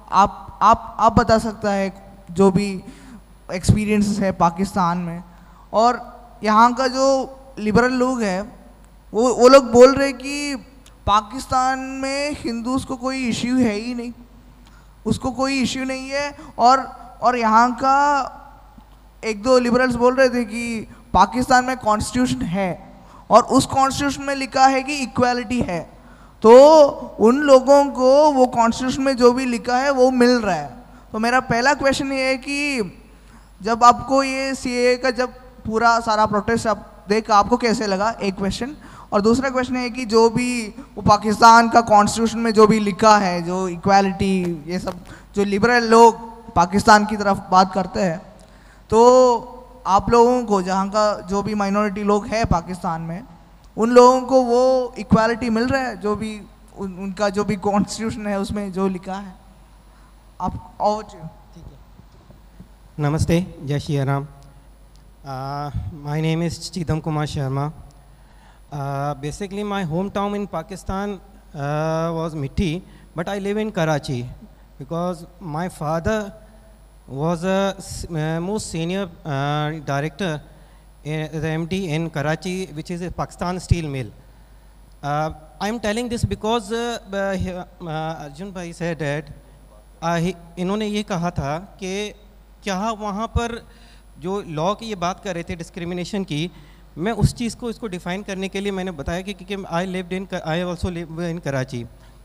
आप बता सकता है जो भी एक्सपीरियंस है पाकिस्तान में. और यहाँ का जो लिबरल लोग हैं वो लोग बोल रहे कि पाकिस्तान में हिंदूज़ को कोई इश्यू है ही नहीं, उसको कोई इश्यू नहीं है. और यहाँ का एक दो लिबरल्स बोल रहे थे कि पाकिस्तान में कॉन्स्टिट्यूशन है और उस कॉन्स्टिट्यूशन में लिखा है कि इक्वालिटी है. तो उन लोगों को वो कॉन्स्टिट्यूशन में जो भी लिखा है वो मिल रहा है. तो मेरा पहला क्वेश्चन ये है कि जब आपको ये CAA का जब पूरा सारा प्रोटेस्ट आप देख आपको कैसे लगा, एक क्वेश्चन. और दूसरा क्वेश्चन है कि जो भी वो पाकिस्तान का कॉन्स्टिट्यूशन में जो भी लिखा है, जो इक्वालिटी, ये सब जो लिबरल लोग पाकिस्तान की तरफ बात करते हैं, तो आप लोगों को जहाँ का जो भी माइनॉरिटी लोग हैं पाकिस्तान में, उन लोगों को वो इक्वालिटी मिल रहा है जो भी उनका जो भी कॉन्स्टिट्यूशन है उसमें जो लिखा है. आप और ठीक है. नमस्ते, जय Shri Ram. My name is Chidam Kumar Sharma. Basically, my hometown in Pakistan was Mithi, but I live in Karachi because my father was a most senior director, the MD in Karachi, which is a Pakistan steel mill. I am telling this because Arjun Bhai said that इन्होंने ये कहा था कि क्या वहाँ पर जो law की ये बात कर रहे थे डिस्क्रिमिनेशन की, मैं उस चीज़ को इसको डिफ़ाइन करने के लिए मैंने बताया कि I also live in Karachi.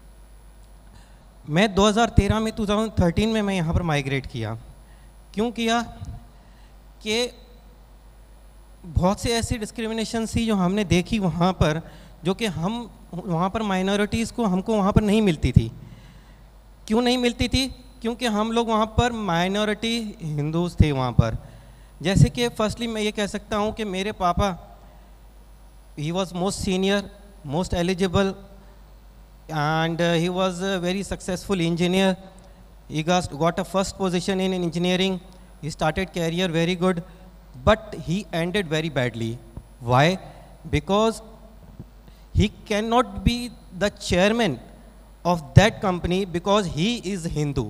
मैं 2013 में मैं यहाँ पर माइग्रेट किया. क्यों किया कि बहुत से ऐसी डिस्क्रिमिनेशन थी जो हमने देखी वहाँ पर, जो कि हम वहाँ पर माइनॉरिटीज़ को हमको वहाँ पर नहीं मिलती थी. क्यों नहीं मिलती थी? क्योंकि हम लोग वहाँ पर माइनॉरिटी हिंदूज़ थे वहाँ पर. जैसे कि फर्स्टली मैं ये कह सकता हूँ कि मेरे पापा, he was most senior, most eligible, and he was a very successful engineer. He got a first position in engineering. He started career very good, but he ended very badly. Why? Because he can not be the chairman of that company because he is Hindu.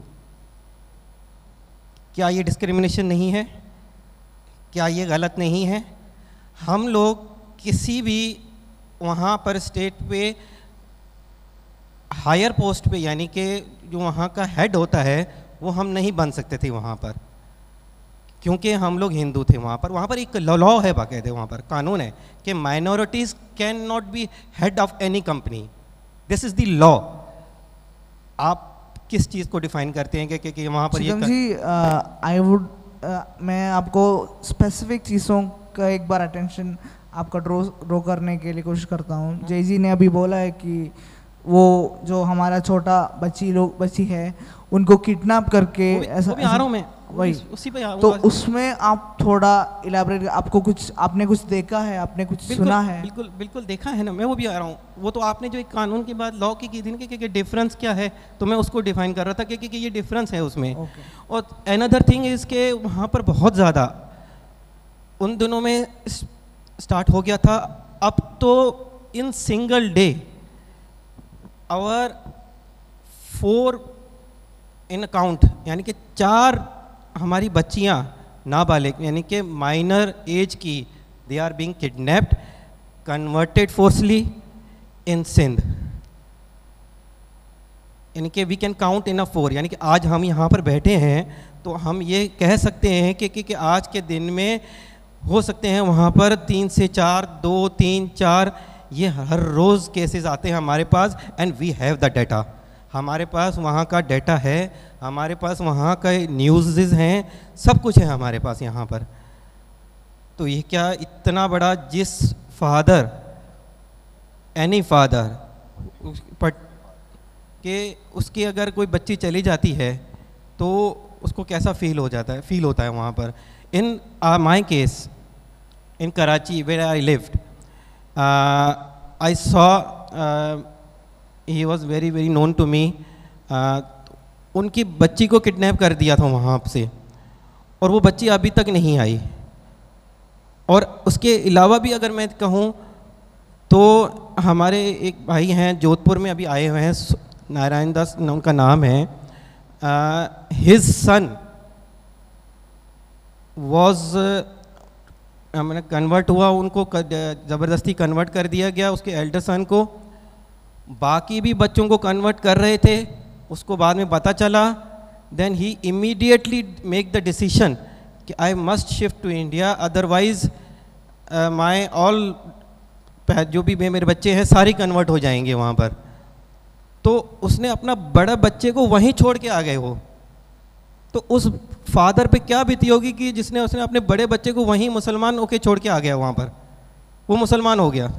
क्या ये discrimination नहीं है? क्या ये गलत नहीं है? हम लोग किसी भी वहाँ पर स्टेट पे हायर पोस्ट पे, यानी कि जो वहाँ का हेड होता है, वो हम नहीं बन सकते थे वहाँ पर, क्योंकि हम लोग हिंदू थे वहाँ पर. वहाँ पर एक लॉ है, बाकायदे वहाँ पर कानून है कि minorities can not be head of any company. This is the law. आप किस चीज़ को डिफाइन करते हैं कि वहाँ पर ये मैं आपको स्पेसिफिक चीज़ों का एक बार अटेंशन आपका ड्रॉ करने के लिए कोशिश करता हूँ. Jay-Z ने अभी बोला है कि वो जो हमारा छोटा बच्ची है उनको किडनैप करके ऐसा आ रहा हूँ मैं वही उसी पे. तो उसमें आप थोड़ा इलेबोरेट, आपने कुछ देखा है, आपने कुछ सुना है? बिल्कुल बिल्कुल देखा है ना, मैं वो भी आ रहा हूँ. वो तो आपने जो एक कानून की बात लॉ की थी कि डिफरेंस क्या है, तो मैं उसको डिफाइन कर रहा था कि ये डिफरेंस है उसमें. और अनदर थिंग इज़ के वहाँ पर बहुत ज़्यादा उन दिनों में स्टार्ट हो गया था. अब तो in single day our 4 in account, यानी कि 4 हमारी बच्चियाँ नाबालिग, यानी कि माइनर एज की, they are being kidnapped, converted forcibly in Sindh. यानी कि we can count in a 4, यानी कि आज हम यहाँ पर बैठे हैं तो हम ये कह सकते हैं कि आज के दिन में हो सकते हैं वहाँ पर 3 से 4, 2, 3, 4 ये हर रोज़ केसेस आते हैं हमारे पास, and we have the data. हमारे पास वहाँ का डाटा है, हमारे पास वहाँ का न्यूज़ हैं, सब कुछ है हमारे पास यहाँ पर. तो ये क्या इतना बड़ा, जिस फादर, एनी फादर कि उसकी अगर कोई बच्ची चली जाती है तो उसको कैसा फील होता है वहाँ पर. In my case in Karachi where I lived, I saw he was very very known to me. उनकी बच्ची को किडनैप कर दिया था वहाँ से, और वो बच्ची अभी तक नहीं आई. और उसके अलावा भी अगर मैं कहूँ तो हमारे एक भाई हैं जोधपुर में अभी आए हुए हैं, नारायण दास उनका नाम है. हिज सन वॉज मैंने कन्वर्ट हुआ, उनको ज़बरदस्ती कन्वर्ट कर दिया गया उसके एल्डर सन को. बाकी भी बच्चों को कन्वर्ट कर रहे थे, उसको बाद में पता चला. Then he immediately make the decision कि I must shift to India, otherwise my all जो भी मेरे बच्चे हैं सारे कन्वर्ट हो जाएंगे वहाँ पर. तो उसने अपना बड़ा बच्चे को वहीं छोड़ के आ गए वो. तो उस फादर पे क्या बीती होगी कि उसने अपने बड़े बच्चे को वहीं मुसलमान होके छोड़ के आ गया वहाँ पर, वो मुसलमान हो गया.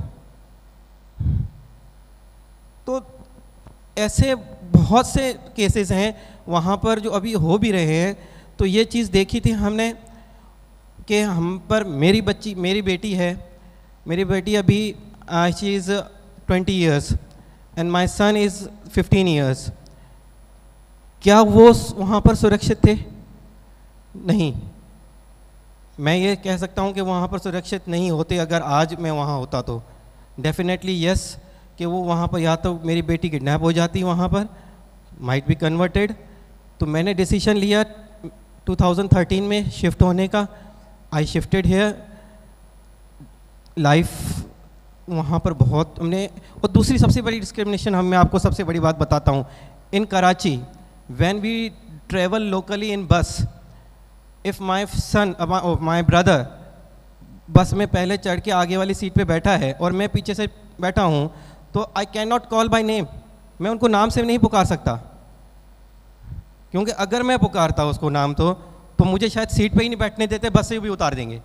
तो ऐसे बहुत से केसेस हैं वहाँ पर जो अभी हो भी रहे हैं. तो ये चीज़ देखी थी हमने कि हम पर मेरी बेटी है, मेरी बेटी अभी she is 20 years and my son is 15 years. क्या वो वहाँ पर सुरक्षित थे? नहीं. मैं ये कह सकता हूँ कि वहाँ पर सुरक्षित नहीं होते अगर आज मैं वहाँ होता तो. डेफिनेटली यस, कि वो वहाँ पर या तो मेरी बेटी किडनैप हो जाती वहाँ पर, माइट बी कन्वर्टेड. तो मैंने डिसीजन लिया 2013 में शिफ्ट होने का. I shifted here. लाइफ वहाँ पर बहुत हमने. और दूसरी सबसे बड़ी डिस्क्रिमिनेशन, मैं आपको सबसे बड़ी बात बताता हूँ. In Karachi when we travel locally in bus, if my sun my brother बस में पहले चढ़ के आगे वाली सीट पे बैठा है और मैं पीछे से बैठा हूँ, तो I can not call by name. मैं उनको नाम से नहीं पुकार सकता, क्योंकि अगर मैं पुकारता उसको नाम तो मुझे शायद सीट पे ही नहीं बैठने देते, बस से भी उतार देंगे.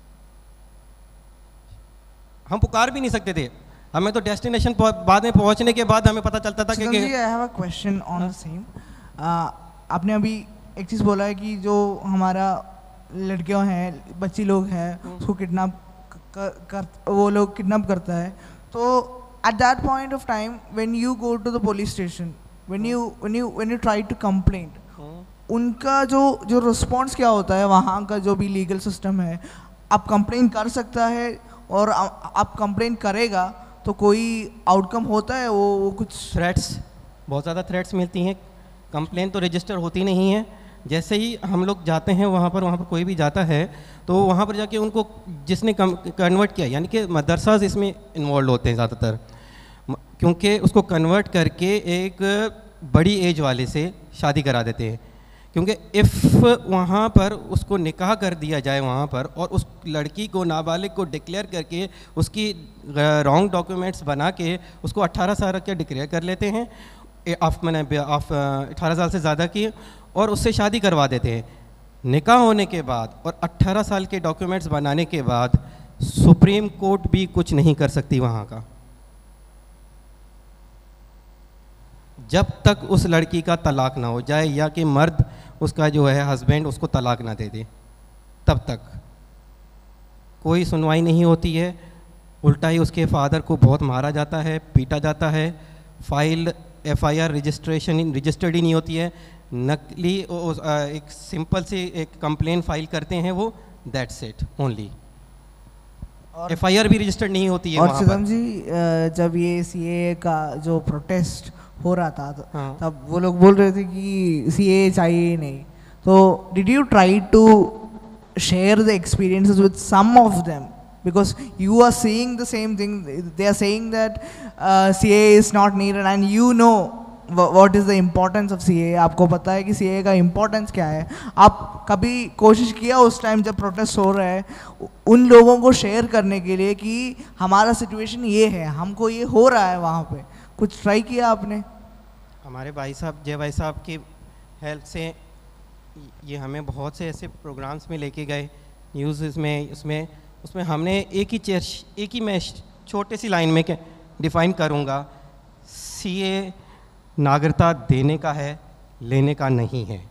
हम पुकार भी नहीं सकते थे. हमें तो डेस्टिनेशन बाद में पहुंचने के बाद हमें पता चलता था कि I have a question on the same. आपने अभी एक चीज़ बोला है कि जो हमारा लड़कियां हैं, बच्ची लोग हैं, उसको किडनैप वो लोग किडनैप करता है. तो at that point of time when you go to the police station, when you try to complaint, उनका जो रिस्पॉन्स क्या होता है? वहाँ का जो भी लीगल सिस्टम है, आप कंप्लेन कर सकता है और आप कंप्लेन करेगा तो कोई आउटकम होता है? वो कुछ थ्रेट्स, बहुत ज़्यादा थ्रेट्स मिलती हैं. कंप्लेन तो रजिस्टर होती नहीं है. जैसे ही हम लोग जाते हैं वहाँ पर कोई भी जाता है तो वहाँ पर जाके उनको जिसने कन्वर्ट किया, यानी कि मदरसाज इसमें इन्वॉल्व होते हैं ज़्यादातर, क्योंकि उसको कन्वर्ट करके एक बड़ी एज वाले से शादी करा देते हैं. क्योंकि इफ़ वहाँ पर उसको निकाह कर दिया जाए वहाँ पर, और उस लड़की को नाबालिग को डिक्लेयर करके उसकी रॉन्ग डॉक्यूमेंट्स बना के उसको 18 साल का डिक्लेयर कर लेते हैं, मैंने 18 साल से ज़्यादा की, और उससे शादी करवा देते हैं. निकाह होने के बाद और 18 साल के डॉक्यूमेंट्स बनाने के बाद सुप्रीम कोर्ट भी कुछ नहीं कर सकती वहाँ का, जब तक उस लड़की का तलाक ना हो जाए, या कि मर्द उसका जो है हस्बैंड उसको तलाक ना दे दे, तब तक कोई सुनवाई नहीं होती है. उल्टा ही उसके फादर को बहुत मारा जाता है, पीटा जाता है. फाइल FIR रजिस्टर्ड ही नहीं होती है. नकली एक सिंपल सी एक कंप्लेन फाइल करते हैं वो, दैट्स इट ओनली. FIR भी रजिस्टर्ड नहीं होती है. और सिद्धम जी, जब ये CAA का जो प्रोटेस्ट हो रहा था तब वो लोग बोल रहे थे कि CAA चाहिए नहीं. तो did you try to share the experiences with some of them because you are seeing the same thing. They are saying that CA is not needed, and you know what is the importance of CA. आपको पता है कि CA का importance क्या है. आप कभी कोशिश किया उस टाइम जब प्रोटेस्ट हो रहा है उन लोगों को शेयर करने के लिए कि हमारा सिचुएशन ये है, हमको ये हो रहा है वहाँ पे? कुछ ट्राई किया आपने? हमारे भाई साहब, जय भाई साहब की हेल्प से ये हमें बहुत से ऐसे प्रोग्राम्स में लेके गए, न्यूज़ में, उसमें हमने एक ही मैं छोटे सी लाइन में डिफ़ाइन करूँगा, CA नागरिकता देने का है, लेने का नहीं है.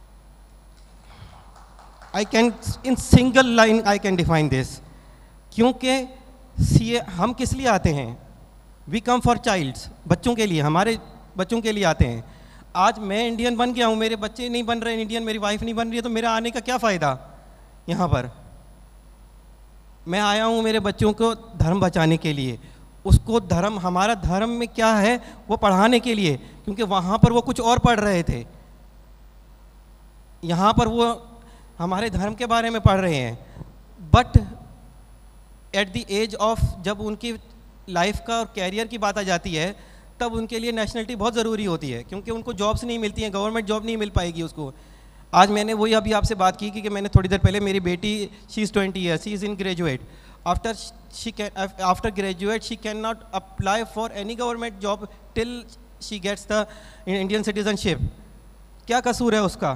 I can in single line I can define this. क्योंकि CA हम किस लिए आते हैं? वी कम फॉर चाइल्ड्स, बच्चों के लिए, हमारे बच्चों के लिए आते हैं. आज मैं इंडियन बन गया हूँ, मेरे बच्चे नहीं बन रहे इंडियन, मेरी वाइफ नहीं बन रही है, तो मेरा आने का क्या फ़ायदा यहाँ पर? मैं आया हूँ मेरे बच्चों को धर्म बचाने के लिए, उसको धर्म, हमारा धर्म में क्या है वो पढ़ाने के लिए, क्योंकि वहाँ पर वो कुछ और पढ़ रहे थे, यहाँ पर वो हमारे धर्म के बारे में पढ़ रहे हैं. But at the age of, जब उनकी लाइफ का और कैरियर की बात आ जाती है, तब उनके लिए नेशनलिटी बहुत ज़रूरी होती है, क्योंकि उनको जॉब्स नहीं मिलती हैं, गवर्नमेंट जॉब नहीं मिल पाएगी उसको. आज मैंने वही अभी आपसे बात की कि मैंने थोड़ी देर पहले, मेरी बेटी, she is 20 years, she is in graduate. After graduate, she cannot apply for any government job till she gets the Indian citizenship. क्या कसूर है उसका?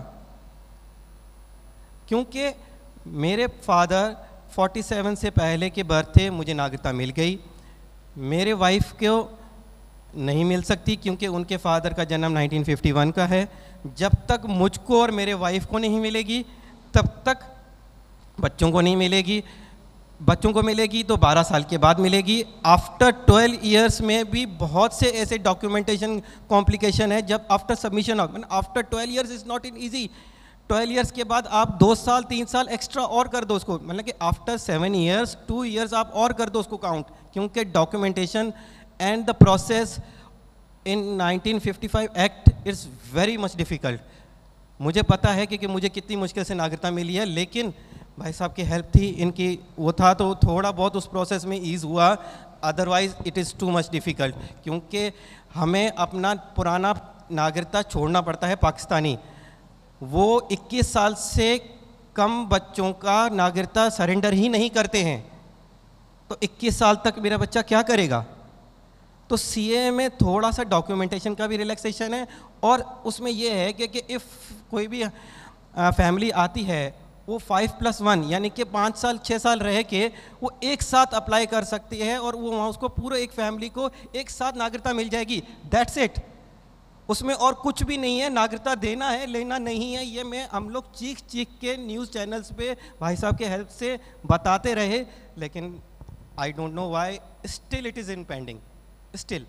क्योंकि मेरे फादर 47 से पहले के बर्थ थे, मुझे नागरिकता मिल गई. मेरे वाइफ को नहीं मिल सकती क्योंकि उनके फादर का जन्म 1951 का है. जब तक मुझको और मेरे वाइफ को नहीं मिलेगी, तब तक बच्चों को नहीं मिलेगी. बच्चों को मिलेगी तो 12 साल के बाद मिलेगी. आफ्टर 12 ईयर्स में भी बहुत से ऐसे डॉक्यूमेंटेशन कॉम्प्लिकेशन है, जब after submission of, after 12 years is not in easy. 12 years के बाद आप 2 साल 3 साल एक्स्ट्रा और कर दो उसको, मतलब कि आफ्टर 7 ईयर्स 2 ईयर्स आप और कर दो उसको काउंट, क्योंकि documentation and the process in 1955 act is very much difficult. मुझे पता है कि मुझे कितनी मुश्किल से नागरिकता मिली है, लेकिन भाई साहब की हेल्प थी, इनकी वो था, तो थोड़ा बहुत उस प्रोसेस में ईज़ हुआ. Otherwise it is too much difficult, क्योंकि हमें अपना पुराना नागरिकता छोड़ना पड़ता है, पाकिस्तानी. वो 21 साल से कम बच्चों का नागरिकता सरेंडर ही नहीं करते हैं, तो 21 साल तक मेरा बच्चा क्या करेगा? तो CA में थोड़ा सा डॉक्यूमेंटेशन का भी रिलैक्सेशन है, और उसमें ये है कि इफ़ कोई भी फैमिली आती है, वो 5+1 यानी कि 5 साल 6 साल रह के वो एक साथ अप्लाई कर सकती है, और वो वहाँ उसको पूरे एक फैमिली को एक साथ नागरिकता मिल जाएगी. That's it. उसमें और कुछ भी नहीं है. नागरिकता देना है, लेना नहीं है, ये हम लोग चीख के न्यूज़ चैनल्स पे भाई साहब के हेल्प से बताते रहे, लेकिन I don't know why still it is in pending. Still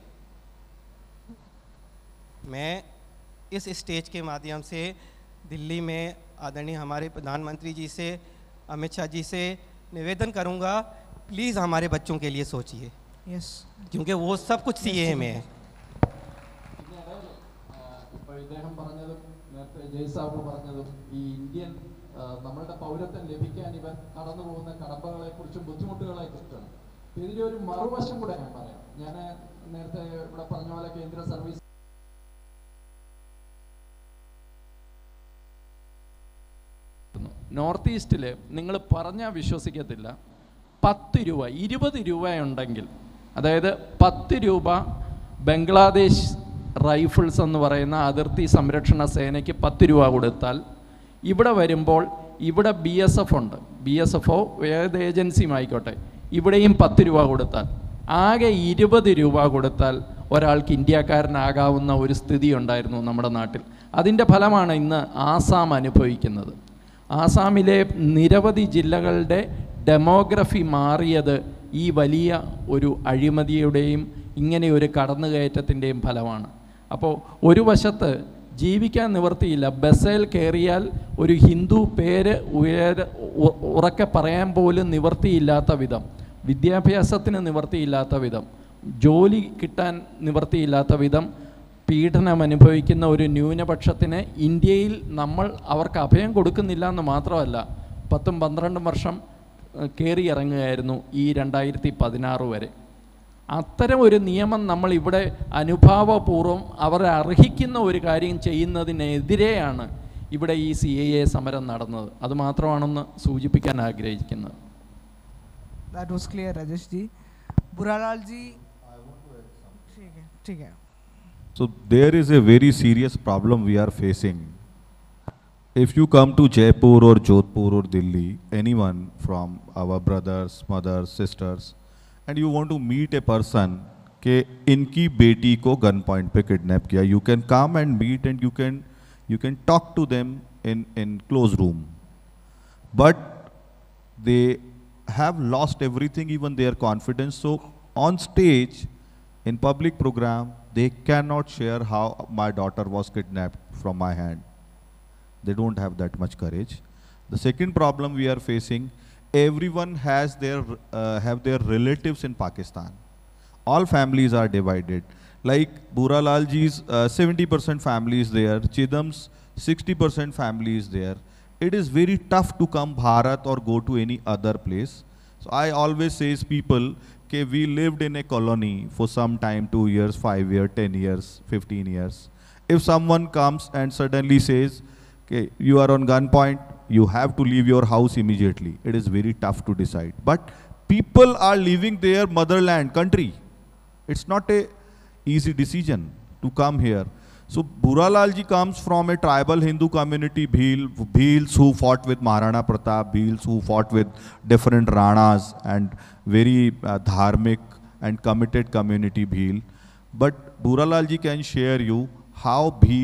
मैं इस स्टेज के माध्यम से दिल्ली में आदरणीय हमारे प्रधानमंत्री जी से, अमित शाह जी से निवेदन करूंगा, प्लीज़ हमारे बच्चों के लिए सोचिए. Yes. क्योंकि वो सब कुछ CA में है. ഇപ്പോൾ ഇദ്ദേഹം പറഞ്ഞതും നേരത്തെ ജയ്സാബ് പറഞ്ഞതും ഈ ഇന്ത്യൻ നമ്മളുടെ പൗരത്വം ലഭിക്കാൻ ഇവർ കടന്നു പോകുന്ന കടമ്പകളെക്കുറിച്ചും ബുദ്ധിമുട്ടുകളെക്കുറിച്ചാണ്. ഇതിൻ്റെ ഒരു മറുവശം കൂടെ ഞാൻ പറയാം. ഞാൻ നേരത്തെ ഇവിടെ പറഞ്ഞ പോലെ കേന്ദ്ര സർവീസ് നോർത്ത് ഈസ്റ്റിൽ നിങ്ങൾ പറഞ്ഞാൽ വിശ്വസിക്കത്തില്ല, 10 രൂപ 20 രൂപയുണ്ടെങ്കിൽ, അതായത് 10 രൂപ ബംഗ്ലാദേശ് റൈഫിൾസ് എന്ന് പറയുന്ന അതിർത്തി സംരക്ഷണ സേനയ്ക്ക് 10 രൂപ കൊടുത്താൽ, ഇവിടെ വരുമ്പോൾ ഇവിടെ BSF ഉണ്ട്, BSFO ഏത് ഏജൻസിയും ആയിക്കോട്ടെ, ഇവിടെയും 10 രൂപ കൊടുത്താൽ, ആകെ 20 രൂപ കൊടുത്താൽ ഒരാൾക്ക് ഇന്ത്യക്കാരനാകാവുന്ന ഒരു സ്ഥിതി ഉണ്ടായിരുന്നു നമ്മുടെ നാട്ടിൽ. അതിൻ്റെ ഫലമാണ് ഇന്ന് ആസാം അനുഭവിക്കുന്നത്. ആസാമിലെ നിരവധി ജില്ലകളുടെ ഡെമോഗ്രഫി മാറിയത് ഈ വലിയ ഒരു അഴിമതിയുടെയും ഇങ്ങനെ ഒരു കടന്നുകയറ്റത്തിൻ്റെയും ഫലമാണ്. അപ്പോൾ ഒരു വശത്ത് ജീവിക്കാൻ നിവൃത്തിയില്ല, ബസ്സിൽ കയറിയാൽ ഒരു ഹിന്ദു പേര് ഉറക്കെ പറയാൻ പോലും നിവൃത്തിയില്ലാത്ത വിധം, വിദ്യാഭ്യാസത്തിന് നിവൃത്തിയില്ലാത്ത വിധം, ജോലി കിട്ടാൻ നിവൃത്തിയില്ലാത്ത വിധം പീഡനം അനുഭവിക്കുന്ന ഒരു ന്യൂനപക്ഷത്തിന് ഇന്ത്യയിൽ നമ്മൾ അവർക്ക് അഭയം കൊടുക്കുന്നില്ല എന്ന് മാത്രമല്ല, 10-12 വർഷം കയറി ഇറങ്ങുകയായിരുന്നു ഈ 2016 വരെ. അത്തരം ഒരു നിയമം നമ്മൾ ഇവിടെ അനുഭാവപൂർവ്വം അവരെ അർഹിക്കുന്ന ഒരു കാര്യം ചെയ്യുന്നതിനെതിരെയാണ് ഇവിടെ ഈ CAA സമരം നടന്നത്. അത് മാത്രമാണെന്ന് സൂചിപ്പിക്കാൻ ആഗ്രഹിക്കുന്നത്. That was clear, Rajesh ji. Buralal ji, ठीक है. So there is a very serious problem we are facing. If you come to Jaipur or Jodhpur or Delhi, anyone from our brothers, mothers, sisters, and you want to meet a person कि इनकी बेटी को gun point पे kidnap किया, you can come and meet and you can talk to them in closed room, but they have lost everything, even their confidence. So on stage in public program they cannot share how my daughter was kidnapped from my hand. They don't have that much courage. The second problem we are facing, everyone has their relatives in Pakistan. All families are divided. Like Buralal ji's 70% family is there, Chidam's 60% family is there. It is very tough to come Bharat or go to any other place. So I always say people कि we lived in a colony for some time, 2 years, 5 years, 10 years, 15 years. If someone comes and suddenly says कि you are on gunpoint, you have to leave your house immediately, it is very tough to decide. But people are leaving their motherland, country. It's not a easy decision to come here. So Buralal ji comes from a tribal Hindu community, Bhils who fought with Maharana Pratap, Bhils who fought with different Ranas, and very dharmic and committed community Bhil. But Buralal ji can share you how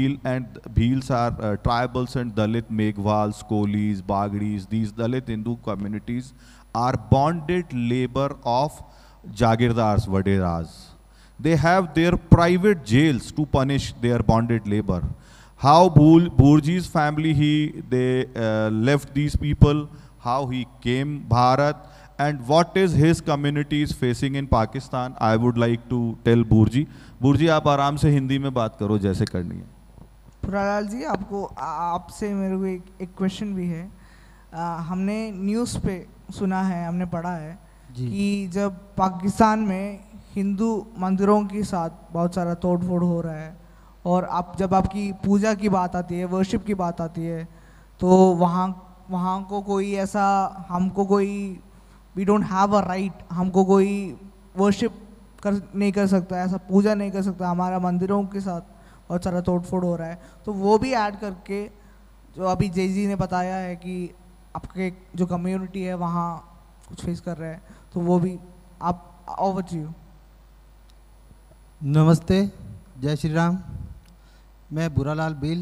Bhils are tribals and Dalit, Meghwals, Kolis, Bagdis, these Dalit Hindu communities are bonded labor of Jagirdars, Vaderas. They have their private jails to punish their bonded labor. How Burji's family they left these people, how he came Bharat, and what is his community is facing in Pakistan. I would like to tell Burji. Burji, आप आराम से हिंदी में बात करो जैसे करनी है. पुरालाल जी, आपसे मेरे को एक क्वेश्चन भी है. हमने न्यूज़ पे सुना है, हमने पढ़ा है कि जब पाकिस्तान में हिंदू मंदिरों के साथ बहुत सारा तोड़ फोड़ हो रहा है, और जब आपकी पूजा की बात आती है, वर्शिप की बात आती है, तो वहाँ को कोई ऐसा हमको कोई we don't have a right, हमको कोई वर्शिप नहीं कर सकता, ऐसा पूजा नहीं कर सकता, हमारा मंदिरों के साथ बहुत सारा तोड़ फोड़ हो रहा है. तो वो भी ऐड करके जो अभी जय जी ने बताया है कि आपके जो कम्युनिटी है वहाँ कुछ फेस कर रहा है, तो वो भी आप ओवर टू यू. नमस्ते, जय श्री राम. मैं बुरालाल भील.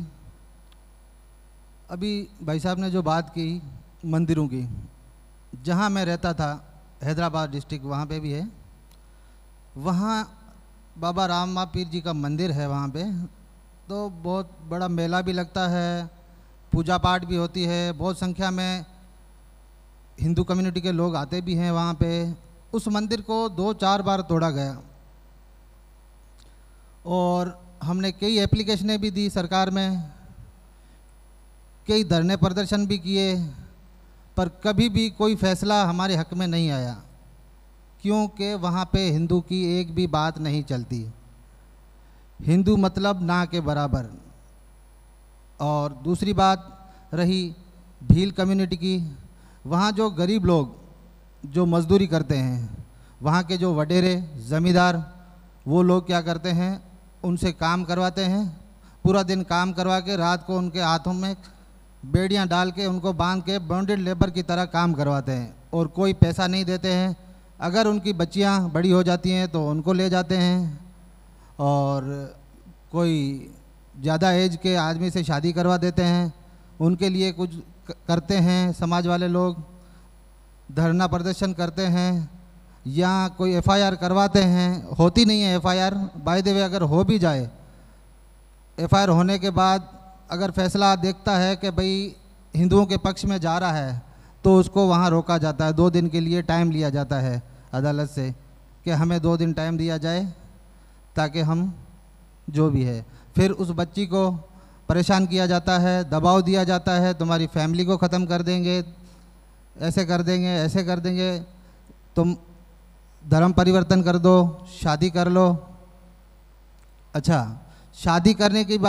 अभी भाई साहब ने जो बात की मंदिरों की, जहाँ मैं रहता था हैदराबाद डिस्ट्रिक्ट, वहाँ पे भी है. वहाँ बाबा राम पीर जी का मंदिर है. वहाँ पे तो बहुत बड़ा मेला भी लगता है, पूजा पाठ भी होती है, बहुत संख्या में हिंदू कम्युनिटी के लोग आते भी हैं वहाँ पे. उस मंदिर को 2-4 बार तोड़ा गया, और हमने कई एप्लीकेशनें भी दी सरकार में, कई धरने प्रदर्शन भी किए, पर कभी भी कोई फैसला हमारे हक में नहीं आया, क्योंकि वहाँ पे हिंदू की एक भी बात नहीं चलती. हिंदू मतलब ना के बराबर. और दूसरी बात रही भील कम्युनिटी की, वहाँ जो गरीब लोग जो मजदूरी करते हैं, वहाँ के जो वडेरे ज़मींदार, वो लोग क्या करते हैं, उनसे काम करवाते हैं. पूरा दिन काम करवा के रात को उनके हाथों में बेड़ियाँ डाल के उनको बांध के बॉन्डेड लेबर की तरह काम करवाते हैं, और कोई पैसा नहीं देते हैं. अगर उनकी बच्चियाँ बड़ी हो जाती हैं तो उनको ले जाते हैं, और कोई ज़्यादा एज के आदमी से शादी करवा देते हैं, उनके लिए कुछ करते हैं. समाज वाले लोग धरना प्रदर्शन करते हैं, या कोई एफआईआर करवाते हैं. होती नहीं है एफआईआर. बाय द वे, अगर हो भी जाए, एफआईआर होने के बाद अगर फैसला देखता है कि भाई हिंदुओं के पक्ष में जा रहा है, तो उसको वहाँ रोका जाता है. 2 दिन के लिए टाइम लिया जाता है अदालत से कि हमें 2 दिन टाइम दिया जाए, ताकि हम जो भी है. फिर उस बच्ची को परेशान किया जाता है, दबाव दिया जाता है, तुम्हारी फैमिली को ख़त्म कर देंगे, ऐसे कर देंगे, ऐसे कर देंगे, तुम धर्म परिवर्तन कर दो, शादी कर लो। अच्छा, शादी करने के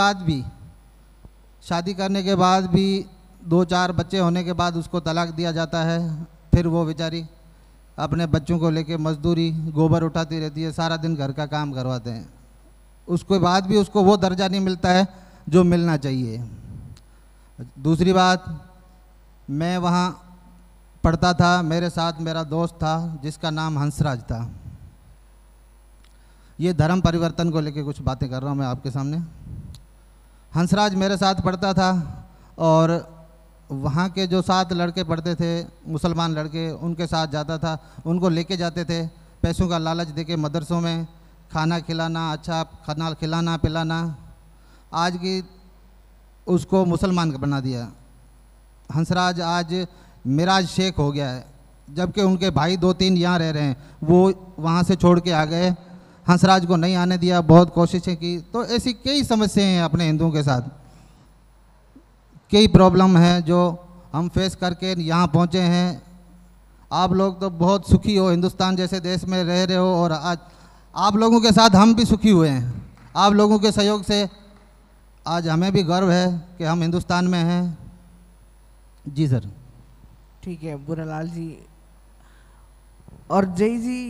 बाद भी 2-4 बच्चे होने के बाद उसको तलाक दिया जाता है। फिर वो बेचारी अपने बच्चों को लेके मजदूरी, गोबर उठाती रहती है, सारा दिन घर का काम करवाते हैं। उसके बाद भी उसको वो दर्जा नहीं मिलता है जो मिलना चाहिए। दूसरी बात, मैं वहाँ पढ़ता था, मेरे साथ मेरा दोस्त था जिसका नाम हंसराज था। ये धर्म परिवर्तन को लेके कुछ बातें कर रहा हूँ मैं आपके सामने। हंसराज मेरे साथ पढ़ता था और वहाँ के जो 7 लड़के पढ़ते थे, मुसलमान लड़के, उनके साथ जाता था, उनको लेके जाते थे, पैसों का लालच देके मदरसों में खाना खिलाना, अच्छा खाना खिलाना पिलाना। आज की उसको मुसलमान बना दिया। हंसराज आज मिराज शेख हो गया है, जबकि उनके भाई 2-3 यहाँ रह रहे हैं, वो वहाँ से छोड़ के आ गए। हंसराज को नहीं आने दिया, बहुत कोशिशें की। तो ऐसी कई समस्याएं हैं अपने हिंदुओं के साथ, कई प्रॉब्लम है जो हम फेस करके यहाँ पहुँचे हैं। आप लोग तो बहुत सुखी हो, हिंदुस्तान जैसे देश में रह रहे हो, और आज आप लोगों के साथ हम भी सुखी हुए हैं। आप लोगों के सहयोग से आज हमें भी गर्व है कि हम हिंदुस्तान में हैं। जी सर। ठीक है बुरालाल जी। और जय जी,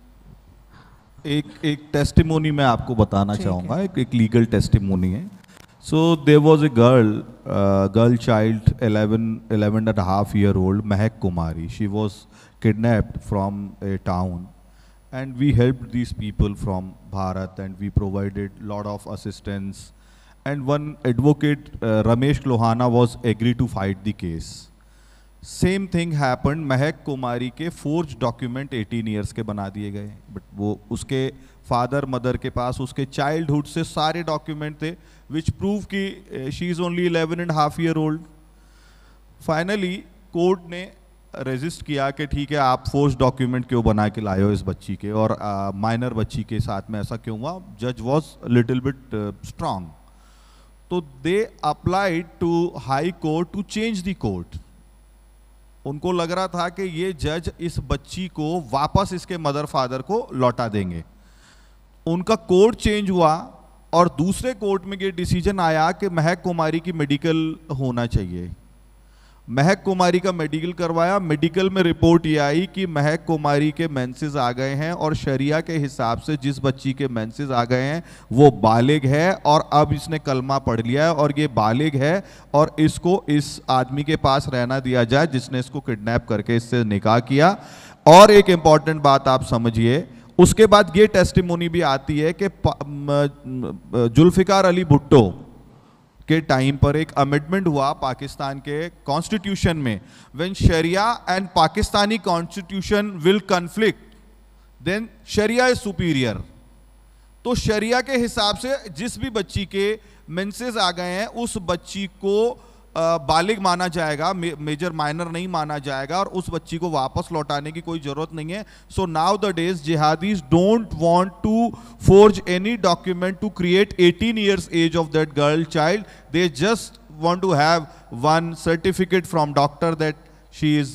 एक टेस्टिमोनी मैं आपको बताना ठीक चाहूँगा, एक लीगल टेस्टिमोनी है। So there was a girl child 11.5 year old, Mehak Kumari. She was kidnapped from a town, and we helped these people from Bharat, and we provided lot of assistance. And one advocate, Ramesh Lohana, was agreed to fight the case. Same thing happened, Mahak Kumari के forge document 18 years के बना दिए गए, but वो उसके father mother के पास उसके childhood से सारे डॉक्यूमेंट थे विच प्रूव कि she is only 11.5 year old. Finally court ने रेजिस्ट किया कि ठीक है, आप फोर्ज डॉक्यूमेंट क्यों बना के लाए हो इस बच्ची के, और माइनर बच्ची के साथ में ऐसा क्यों हुआ. जज वॉज लिटिल बिट स्ट्रांग, तो they applied to high court to change the court. उनको लग रहा था कि ये जज इस बच्ची को वापस इसके मदर फादर को लौटा देंगे. उनका कोर्ट चेंज हुआ और दूसरे कोर्ट में ये डिसीजन आया कि महक कुमारी की मेडिकल होना चाहिए. महक कुमारी का मेडिकल करवाया. मेडिकल में रिपोर्ट ये आई कि महक कुमारी के मेंसेस आ गए हैं, और शरिया के हिसाब से जिस बच्ची के मेंसेस आ गए हैं वो बालिग है, और अब इसने कलमा पढ़ लिया है और ये बालिग है, और इसको इस आदमी के पास रहना दिया जाए जिसने इसको किडनैप करके इससे निकाह किया. और एक इंपॉर्टेंट बात आप समझिए, उसके बाद ये टेस्टिमोनी भी आती है कि जुल्फिकार अली भुट्टो के टाइम पर एक अमेंडमेंट हुआ पाकिस्तान के कॉन्स्टिट्यूशन में, when sharia and Pakistani constitution will conflict then sharia is superior. तो शरिया के हिसाब से जिस भी बच्ची के मेंसेस आ गए हैं उस बच्ची को बालिग माना जाएगा, मेजर माइनर नहीं माना जाएगा, और उस बच्ची को वापस लौटाने की कोई जरूरत नहीं है. So nowadays jihadis don't want to forge any document to create 18 years age of that girl child. They just want to have one certificate from doctor that she is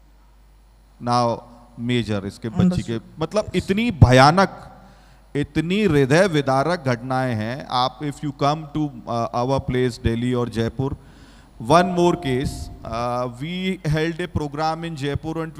now major. इसके बच्ची के मतलब इतनी भयानक, इतनी हृदय विदारक घटनाएं हैं. आप if you come to our place Delhi or Jaipur, one more case, we held a program in Jaipur on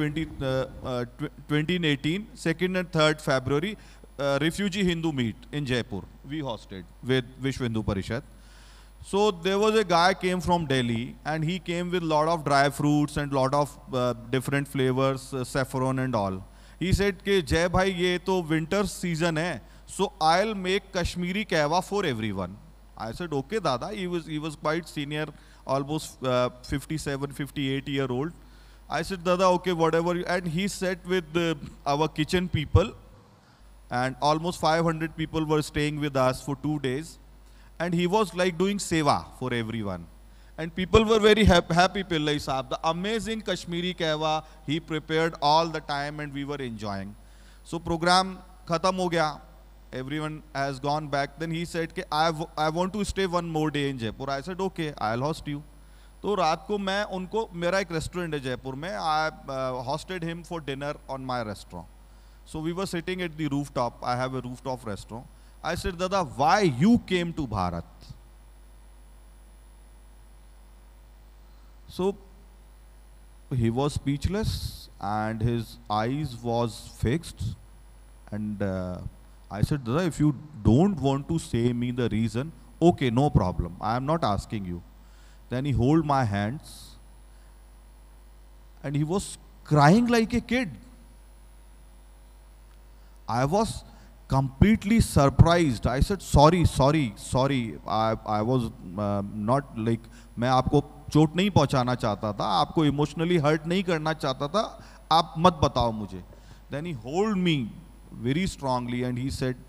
2018, 2nd and 3rd February, refugee Hindu meet in Jaipur. We hosted with Vishwa Hindu Parishad. So there was a guy came from Delhi, and he came with lot of dry fruits and lot of different flavors, saffron and all. He said कि जय भाई ये तो winter season है, so I'll make Kashmiri कहवा for everyone. I said okay dada. He was quite senior, almost 57, 58 year old. I said dada okay whatever, and he sat with our kitchen people, and almost 500 people were staying with us for 2 days, and he was like doing seva for everyone, and people were very happy. Pillai Sahab, the amazing Kashmiri कहवा he prepared all the time, and we were enjoying. So program khatam ho gaya, everyone has gone back. Then he said कि I want to stay one more day in Jaipur. I said okay, I'll host you. तो रात को मैं उनको, मेरा एक restaurant है जयपुर में, I hosted him for dinner on my restaurant. So we were sitting at the roof top, I have a roof top restaurant. I said, dada why you came to Bharat? So he was speechless and his eyes was fixed, and I said, Dada, if you don't want to say me the reason, okay, no problem, I am not asking you. Then he hold my hands and he was crying like a kid. I was completely surprised. I said, sorry, I was not like, मैं आपको चोट नहीं पहुंचाना चाहता था, आपको emotionally hurt नहीं करना चाहता था, आप मत बताओ मुझे. Then he hold me very strongly and he said,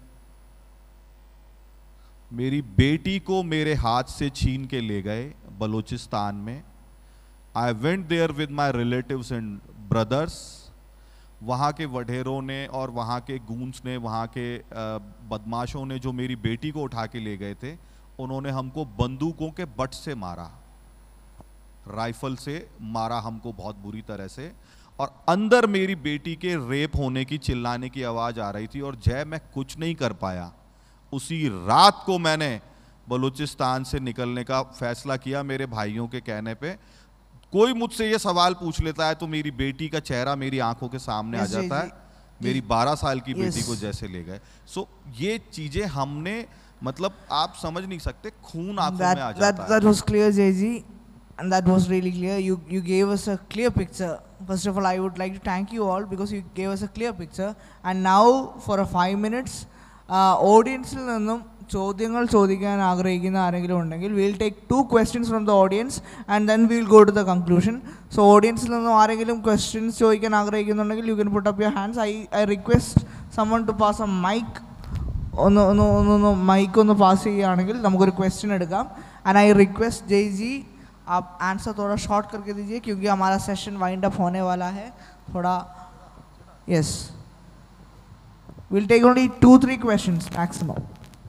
मेरी बेटी को मेरे हाथ से छीन के ले गए बलूचिस्तान में. I went there with my relatives and brothers. वहाँ के वढेरों ने और वहाँ के गूंस ने, वहाँ के बदमाशों ने जो मेरी बेटी को उठा के ले गए थे, उन्होंने हमको बंदूकों के बट से मारा, राइफल से मारा हमको बहुत बुरी तरह से. और अंदर मेरी बेटी के रेप होने की, चिल्लाने की आवाज आ रही थी. और जय, मैं कुछ नहीं कर पाया. उसी रात को मैंने बलूचिस्तान से निकलने का फैसला किया मेरे भाइयों के कहने पे. कोई मुझसे ये सवाल पूछ लेता है तो मेरी बेटी का चेहरा मेरी आंखों के सामने आ जाता है. मेरी 12 साल की बेटी को जैसे ले गए. सो ये चीजें हमने, मतलब आप समझ नहीं सकते, खून आंखों में आ जाता है. That was clear, Jay-ji, and that was really clear. You gave us a clear picture. First of all, I would like to thank you all because you gave us a clear picture. And now for a 5 minutes, audience il ninnum ചോദ്യങ്ങൾ ചോദിക്കാൻ ആഗ്രഹിക്കുന്ന ആരെങ്കിലും ഉണ്ടെങ്കിൽ we'll take 2 questions from the audience and then we'll go to the conclusion. So audienceൽ നിന്നും ആരെങ്കിലും questions ചോദിക്കാൻ ആഗ്രഹിക്കുന്നുണ്ടെങ്കിൽ you can put up your hands. I request someone to pass a mic. ഒന്ന് mic ഒന്ന് pass ചെയ്യുകയാണെങ്കിൽ നമുക്കൊരു question എടുക്കാം. And I request Jay-ji, आप आंसर थोड़ा शॉर्ट करके दीजिए क्योंकि हमारा सेशन वाइंड अप होने वाला है थोड़ा. Yes, will take only 2-3 questions maximum.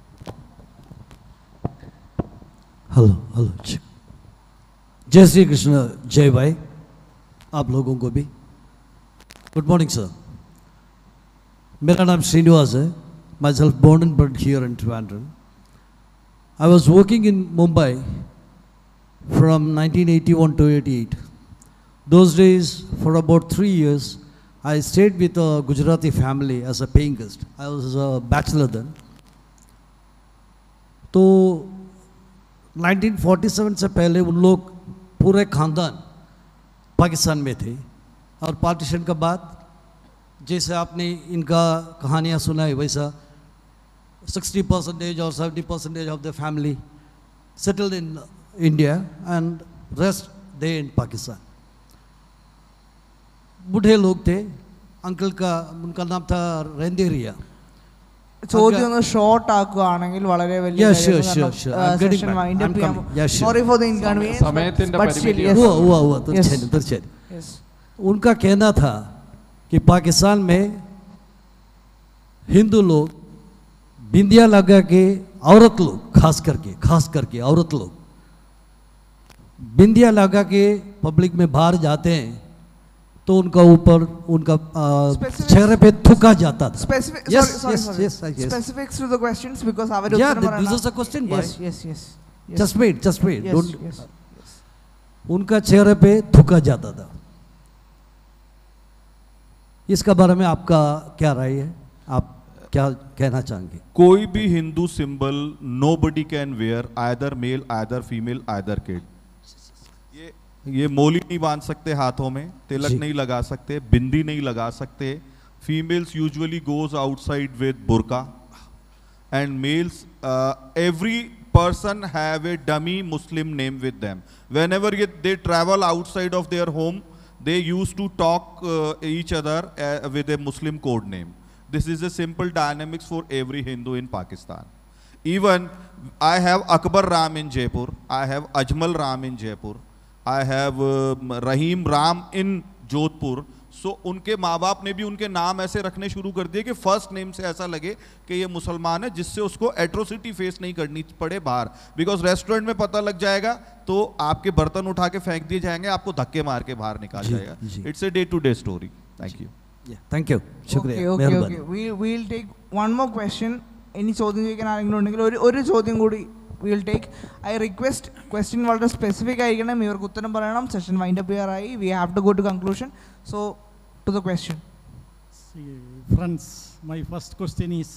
Hello, जय श्री कृष्ण, जय भाई आप लोगों को भी. Good morning sir. मेरा नाम श्रीनिवास है. Myself born and bred here in Trivandrum. I was working in Mumbai from 1981 to 88. Those days, for about 3 years, I stayed with a Gujarati family as a paying guest. I was a bachelor then. तो 1947 से पहले उन लोग पूरे खानदान पाकिस्तान में थे. और पार्टीशन के बाद, जैसे आपने इनका कहानियाँ सुनाई, वैसा 60% और 70% of the family settled in India and rest they in Pakistan. बूढ़े लोग थे. अंकल का, उनका नाम था रेंदेरिया. ചോദ്യം ഒന്ന് ഷോർട്ട് ആക്കുകയാണെങ്കിൽ വളരെ വലിയ സോറി ഫോർ ദ ഇൻകൺവീനിയൻസ്. സമയത്തിന്റെ പരിമിതി. തീർച്ചയായും. उनका कहना था कि पाकिस्तान में हिंदू लोग बिंदिया लगा के, औरत लोग खास करके औरत लोग बिंदिया लगा के पब्लिक में बाहर जाते हैं तो उनका ऊपर, उनका चेहरे पे थूका जाता था. Specifics to the questions because our this is a question, boy. Yes. Just wait. Don't. उनका चेहरे पे थूका जाता था. इसका बारे में आपका क्या राय है? आप क्या कहना चाहेंगे? कोई भी Hindu symbol nobody can wear, either male, either female, either kid. ये मोली नहीं बांध सकते हाथों में, तिलक नहीं लगा सकते, बिंदी नहीं लगा सकते. Females usually goes outside with burqa and males every person have a dummy Muslim name with them. Whenever they travel outside of their home, they used to talk each other with a Muslim code name. This is a simple dynamics for every Hindu in Pakistan. Even I have Akbar Ram in Jaipur, I have Ajmal Ram in Jaipur, I have Rahim Ram in Jodhpur, सो उनके माँ बाप ने भी उनके नाम ऐसे रखने शुरू कर दिए कि फर्स्ट नेम से ऐसा लगे कि ये मुसलमान है, जिससे उसको एट्रोसिटी फेस नहीं करनी पड़े बाहर। बिकॉज रेस्टोरेंट में पता लग जाएगा तो आपके बर्तन उठा के फेंक दिए जाएंगे, आपको धक्के मार के बाहर निकाल जाएगा। It's a day to day story. Thank you. Thank you. Okay, okay. We'll take one more question. Any ചോദ്യം ചോദിക്കാൻ ആരെങ്കിലും ഉണ്ടെങ്കിൽ ഒരു ചോദ്യം കൂടി we'll take. I request question വളരെ സ്പെസിഫിക് ആയിരിക്കണം, ഇവർക്ക് ഉത്തരം പറയണം. സെഷൻ വൈൻഡ് അപ്പ് ചെയ്യാറായി. We have to go to conclusion. So to the question. See, friends, my first question is,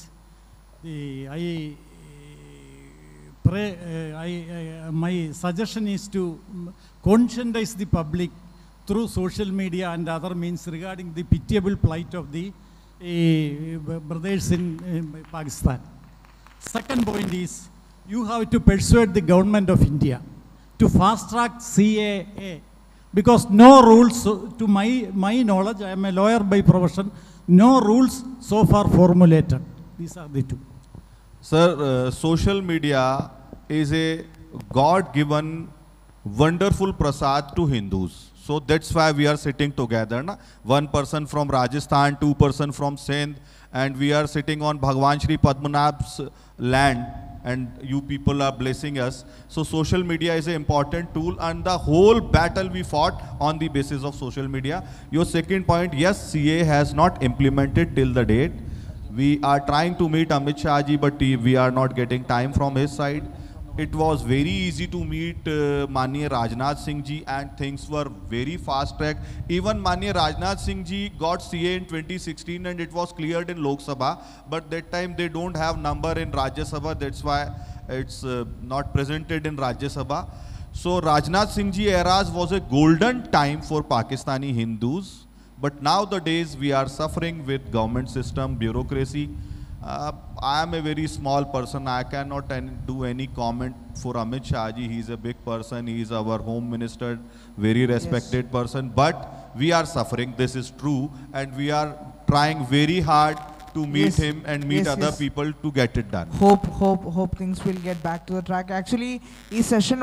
my suggestion is to conscientize the public through social media and other means regarding the pitiable plight of the brothers in Pakistan. Second point is, you have to persuade the government of India to fast track CAA, because no rules, to my knowledge, I am a lawyer by profession, no rules so far formulated. These are the two. Sir, social media is a God-given wonderful prasad to Hindus. So that's why we are sitting together. Na? One person from Rajasthan, 2 person from Sindh, and we are sitting on Bhagwan Shri Padmanabh's land, and you people are blessing us. So social media is an important tool, and the whole battle we fought on the basis of social media. Your second point, yes, CA has not implemented till the date. We are trying to meet Amit Shah ji, but we are not getting time from his side. It was very easy to meet Manya Rajnath Singh ji, and things were very fast track. Even Manya Rajnath Singh ji got CA in 2016 and it was cleared in Lok Sabha, but that time they don't have number in Rajya Sabha, that's why it's not presented in Rajya Sabha. So Rajnath Singh ji eras was a golden time for Pakistani Hindus, but nowadays we are suffering with government system, bureaucracy. I am a very small person. I cannot do any comment for Amit Shah ji. He is a big person. He is our home minister, very respected person. But we are suffering. This is true, and we are trying very hard to meet him and meet other people to get it done. Hope things will get back to the track. Actually, this session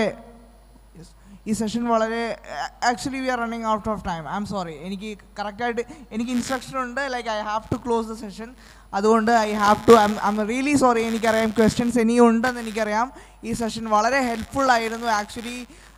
വളരെ actually we are running out of time. I'm sorry. എനിക്ക് correct ആയിട്ട് എനിക്ക് instruction ഉണ്ട്, like I have to close the session. അതുകൊണ്ട് I'm really sorry. എനിക്കറിയാം questions ഇനിയും ഉണ്ടെന്ന് എനിക്കറിയാം. ഈ സെഷൻ വളരെ ഹെൽപ്ഫുൾ ആയിരുന്നു. Actually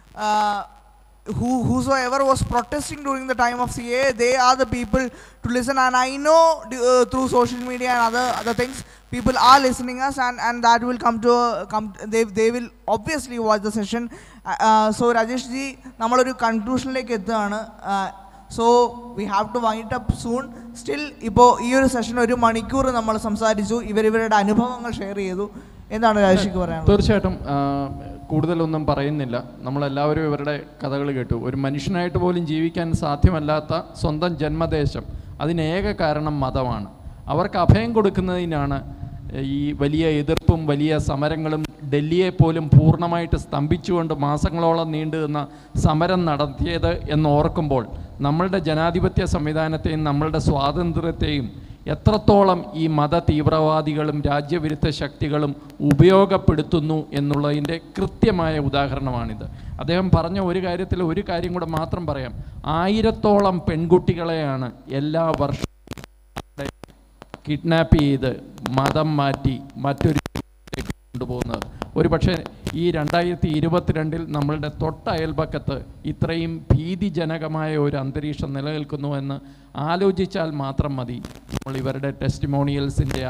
whosoever was protesting during the time of CA, they are the people to listen, and I know through social media and other things, people are listening us, and that will they will obviously watch the session. So Rajesh ji, നമ്മളൊരു കൺക്ലൂഷനിലേക്ക് എത്തുകയാണ്. So we have to wind up soon. Still ഇപ്പോൾ ഈ ഒരു session 1 മണിക്കൂർ നമ്മൾ സംസാരിച്ചു, ഇവരുടെ അനുഭവങ്ങൾ ഷെയർ ചെയ്തു. എന്താണ് രാജേഷിക്ക് പറയാനുള്ളത്? തീർച്ചയായിട്ടും കൂടുതലൊന്നും പറയുന്നില്ല. നമ്മളെല്ലാവരും ഇവരുടെ കഥകൾ കേട്ടു. ഒരു മനുഷ്യനായിട്ട് പോലും ജീവിക്കാൻ സാധ്യമല്ലാത്ത സ്വന്തം ജന്മദേശം, അതിനേക കാരണം മതമാണ്. അവർക്ക് അഭയം കൊടുക്കുന്നതിനാണ് ഈ വലിയ എതിർപ്പും വലിയ സമരങ്ങളും. ഡൽഹിയെ പോലും പൂർണ്ണമായിട്ട് സ്തംഭിച്ചുകൊണ്ട് മാസങ്ങളോളം നീണ്ടുനിന്ന സമരം നടത്തിയത് എന്നോർക്കുമ്പോൾ നമ്മളുടെ ജനാധിപത്യ സംവിധാനത്തെയും നമ്മളുടെ സ്വാതന്ത്ര്യത്തെയും എത്രത്തോളം ഈ മത തീവ്രവാദികളും രാജ്യവിരുദ്ധ ശക്തികളും ഉപയോഗപ്പെടുത്തുന്നു എന്നുള്ളതിൻ്റെ കൃത്യമായ ഉദാഹരണമാണിത്. അദ്ദേഹം പറഞ്ഞ ഒരു കാര്യത്തിൽ ഒരു കാര്യം കൂടെ മാത്രം പറയാം. 1000-ഓളം പെൺകുട്ടികളെയാണ് എല്ലാ വർഷവും കിഡ്നാപ്പ് ചെയ്ത് മതം മാറ്റി മറ്റൊരു കൊണ്ടുപോകുന്നത്. ഒരു പക്ഷേ ഈ 2022 നമ്മളുടെ തൊട്ട അയൽപക്കത്ത് ഇത്രയും ഭീതിജനകമായ ഒരു അന്തരീക്ഷം നിലനിൽക്കുന്നുവെന്ന് ആലോചിച്ചാൽ മാത്രം മതി നമ്മൾ ഇവരുടെ ടെസ്റ്റിമോണിയൽസിൻ്റെ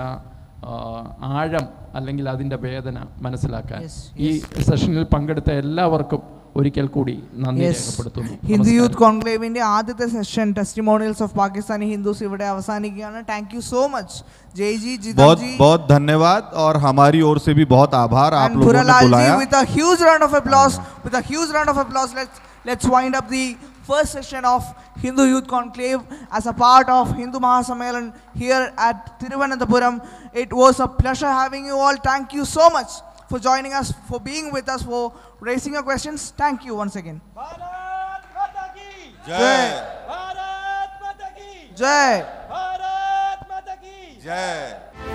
ആഴം അല്ലെങ്കിൽ അതിൻ്റെ വേദന മനസ്സിലാക്കാൻ. ഈ സെഷനിൽ പങ്കെടുത്ത എല്ലാവർക്കും ഒരിക്കൽ കൂടി നന്ദി രേഖപ്പെടുത്തുന്നു. ഹിന്ദു യൂത്ത് കോൺക്ലേവിന്റെ ആദ്യത്തെ session testimonials of Pakistani Hindus ഇവിടെ അവസാനിക്കുകയാണ്. താങ്ക് യു സോ मच जय जी, बहुत बहुत धन्यवाद और हमारी ओर से भी बहुत आभार आप लोगों ने बुलाया. With a huge round of applause, let's wind up the first session of Hindu Youth Conclave as a part of Hindu Mahasammelan here at Thiruvananthapuram. It was a pleasure having you all. Thank you so much for joining us, for being with us, for raising your questions. Thank you once again. Bharat Mata ki जय. Bharat Mata ki Jai. Bharat Mata ki जय.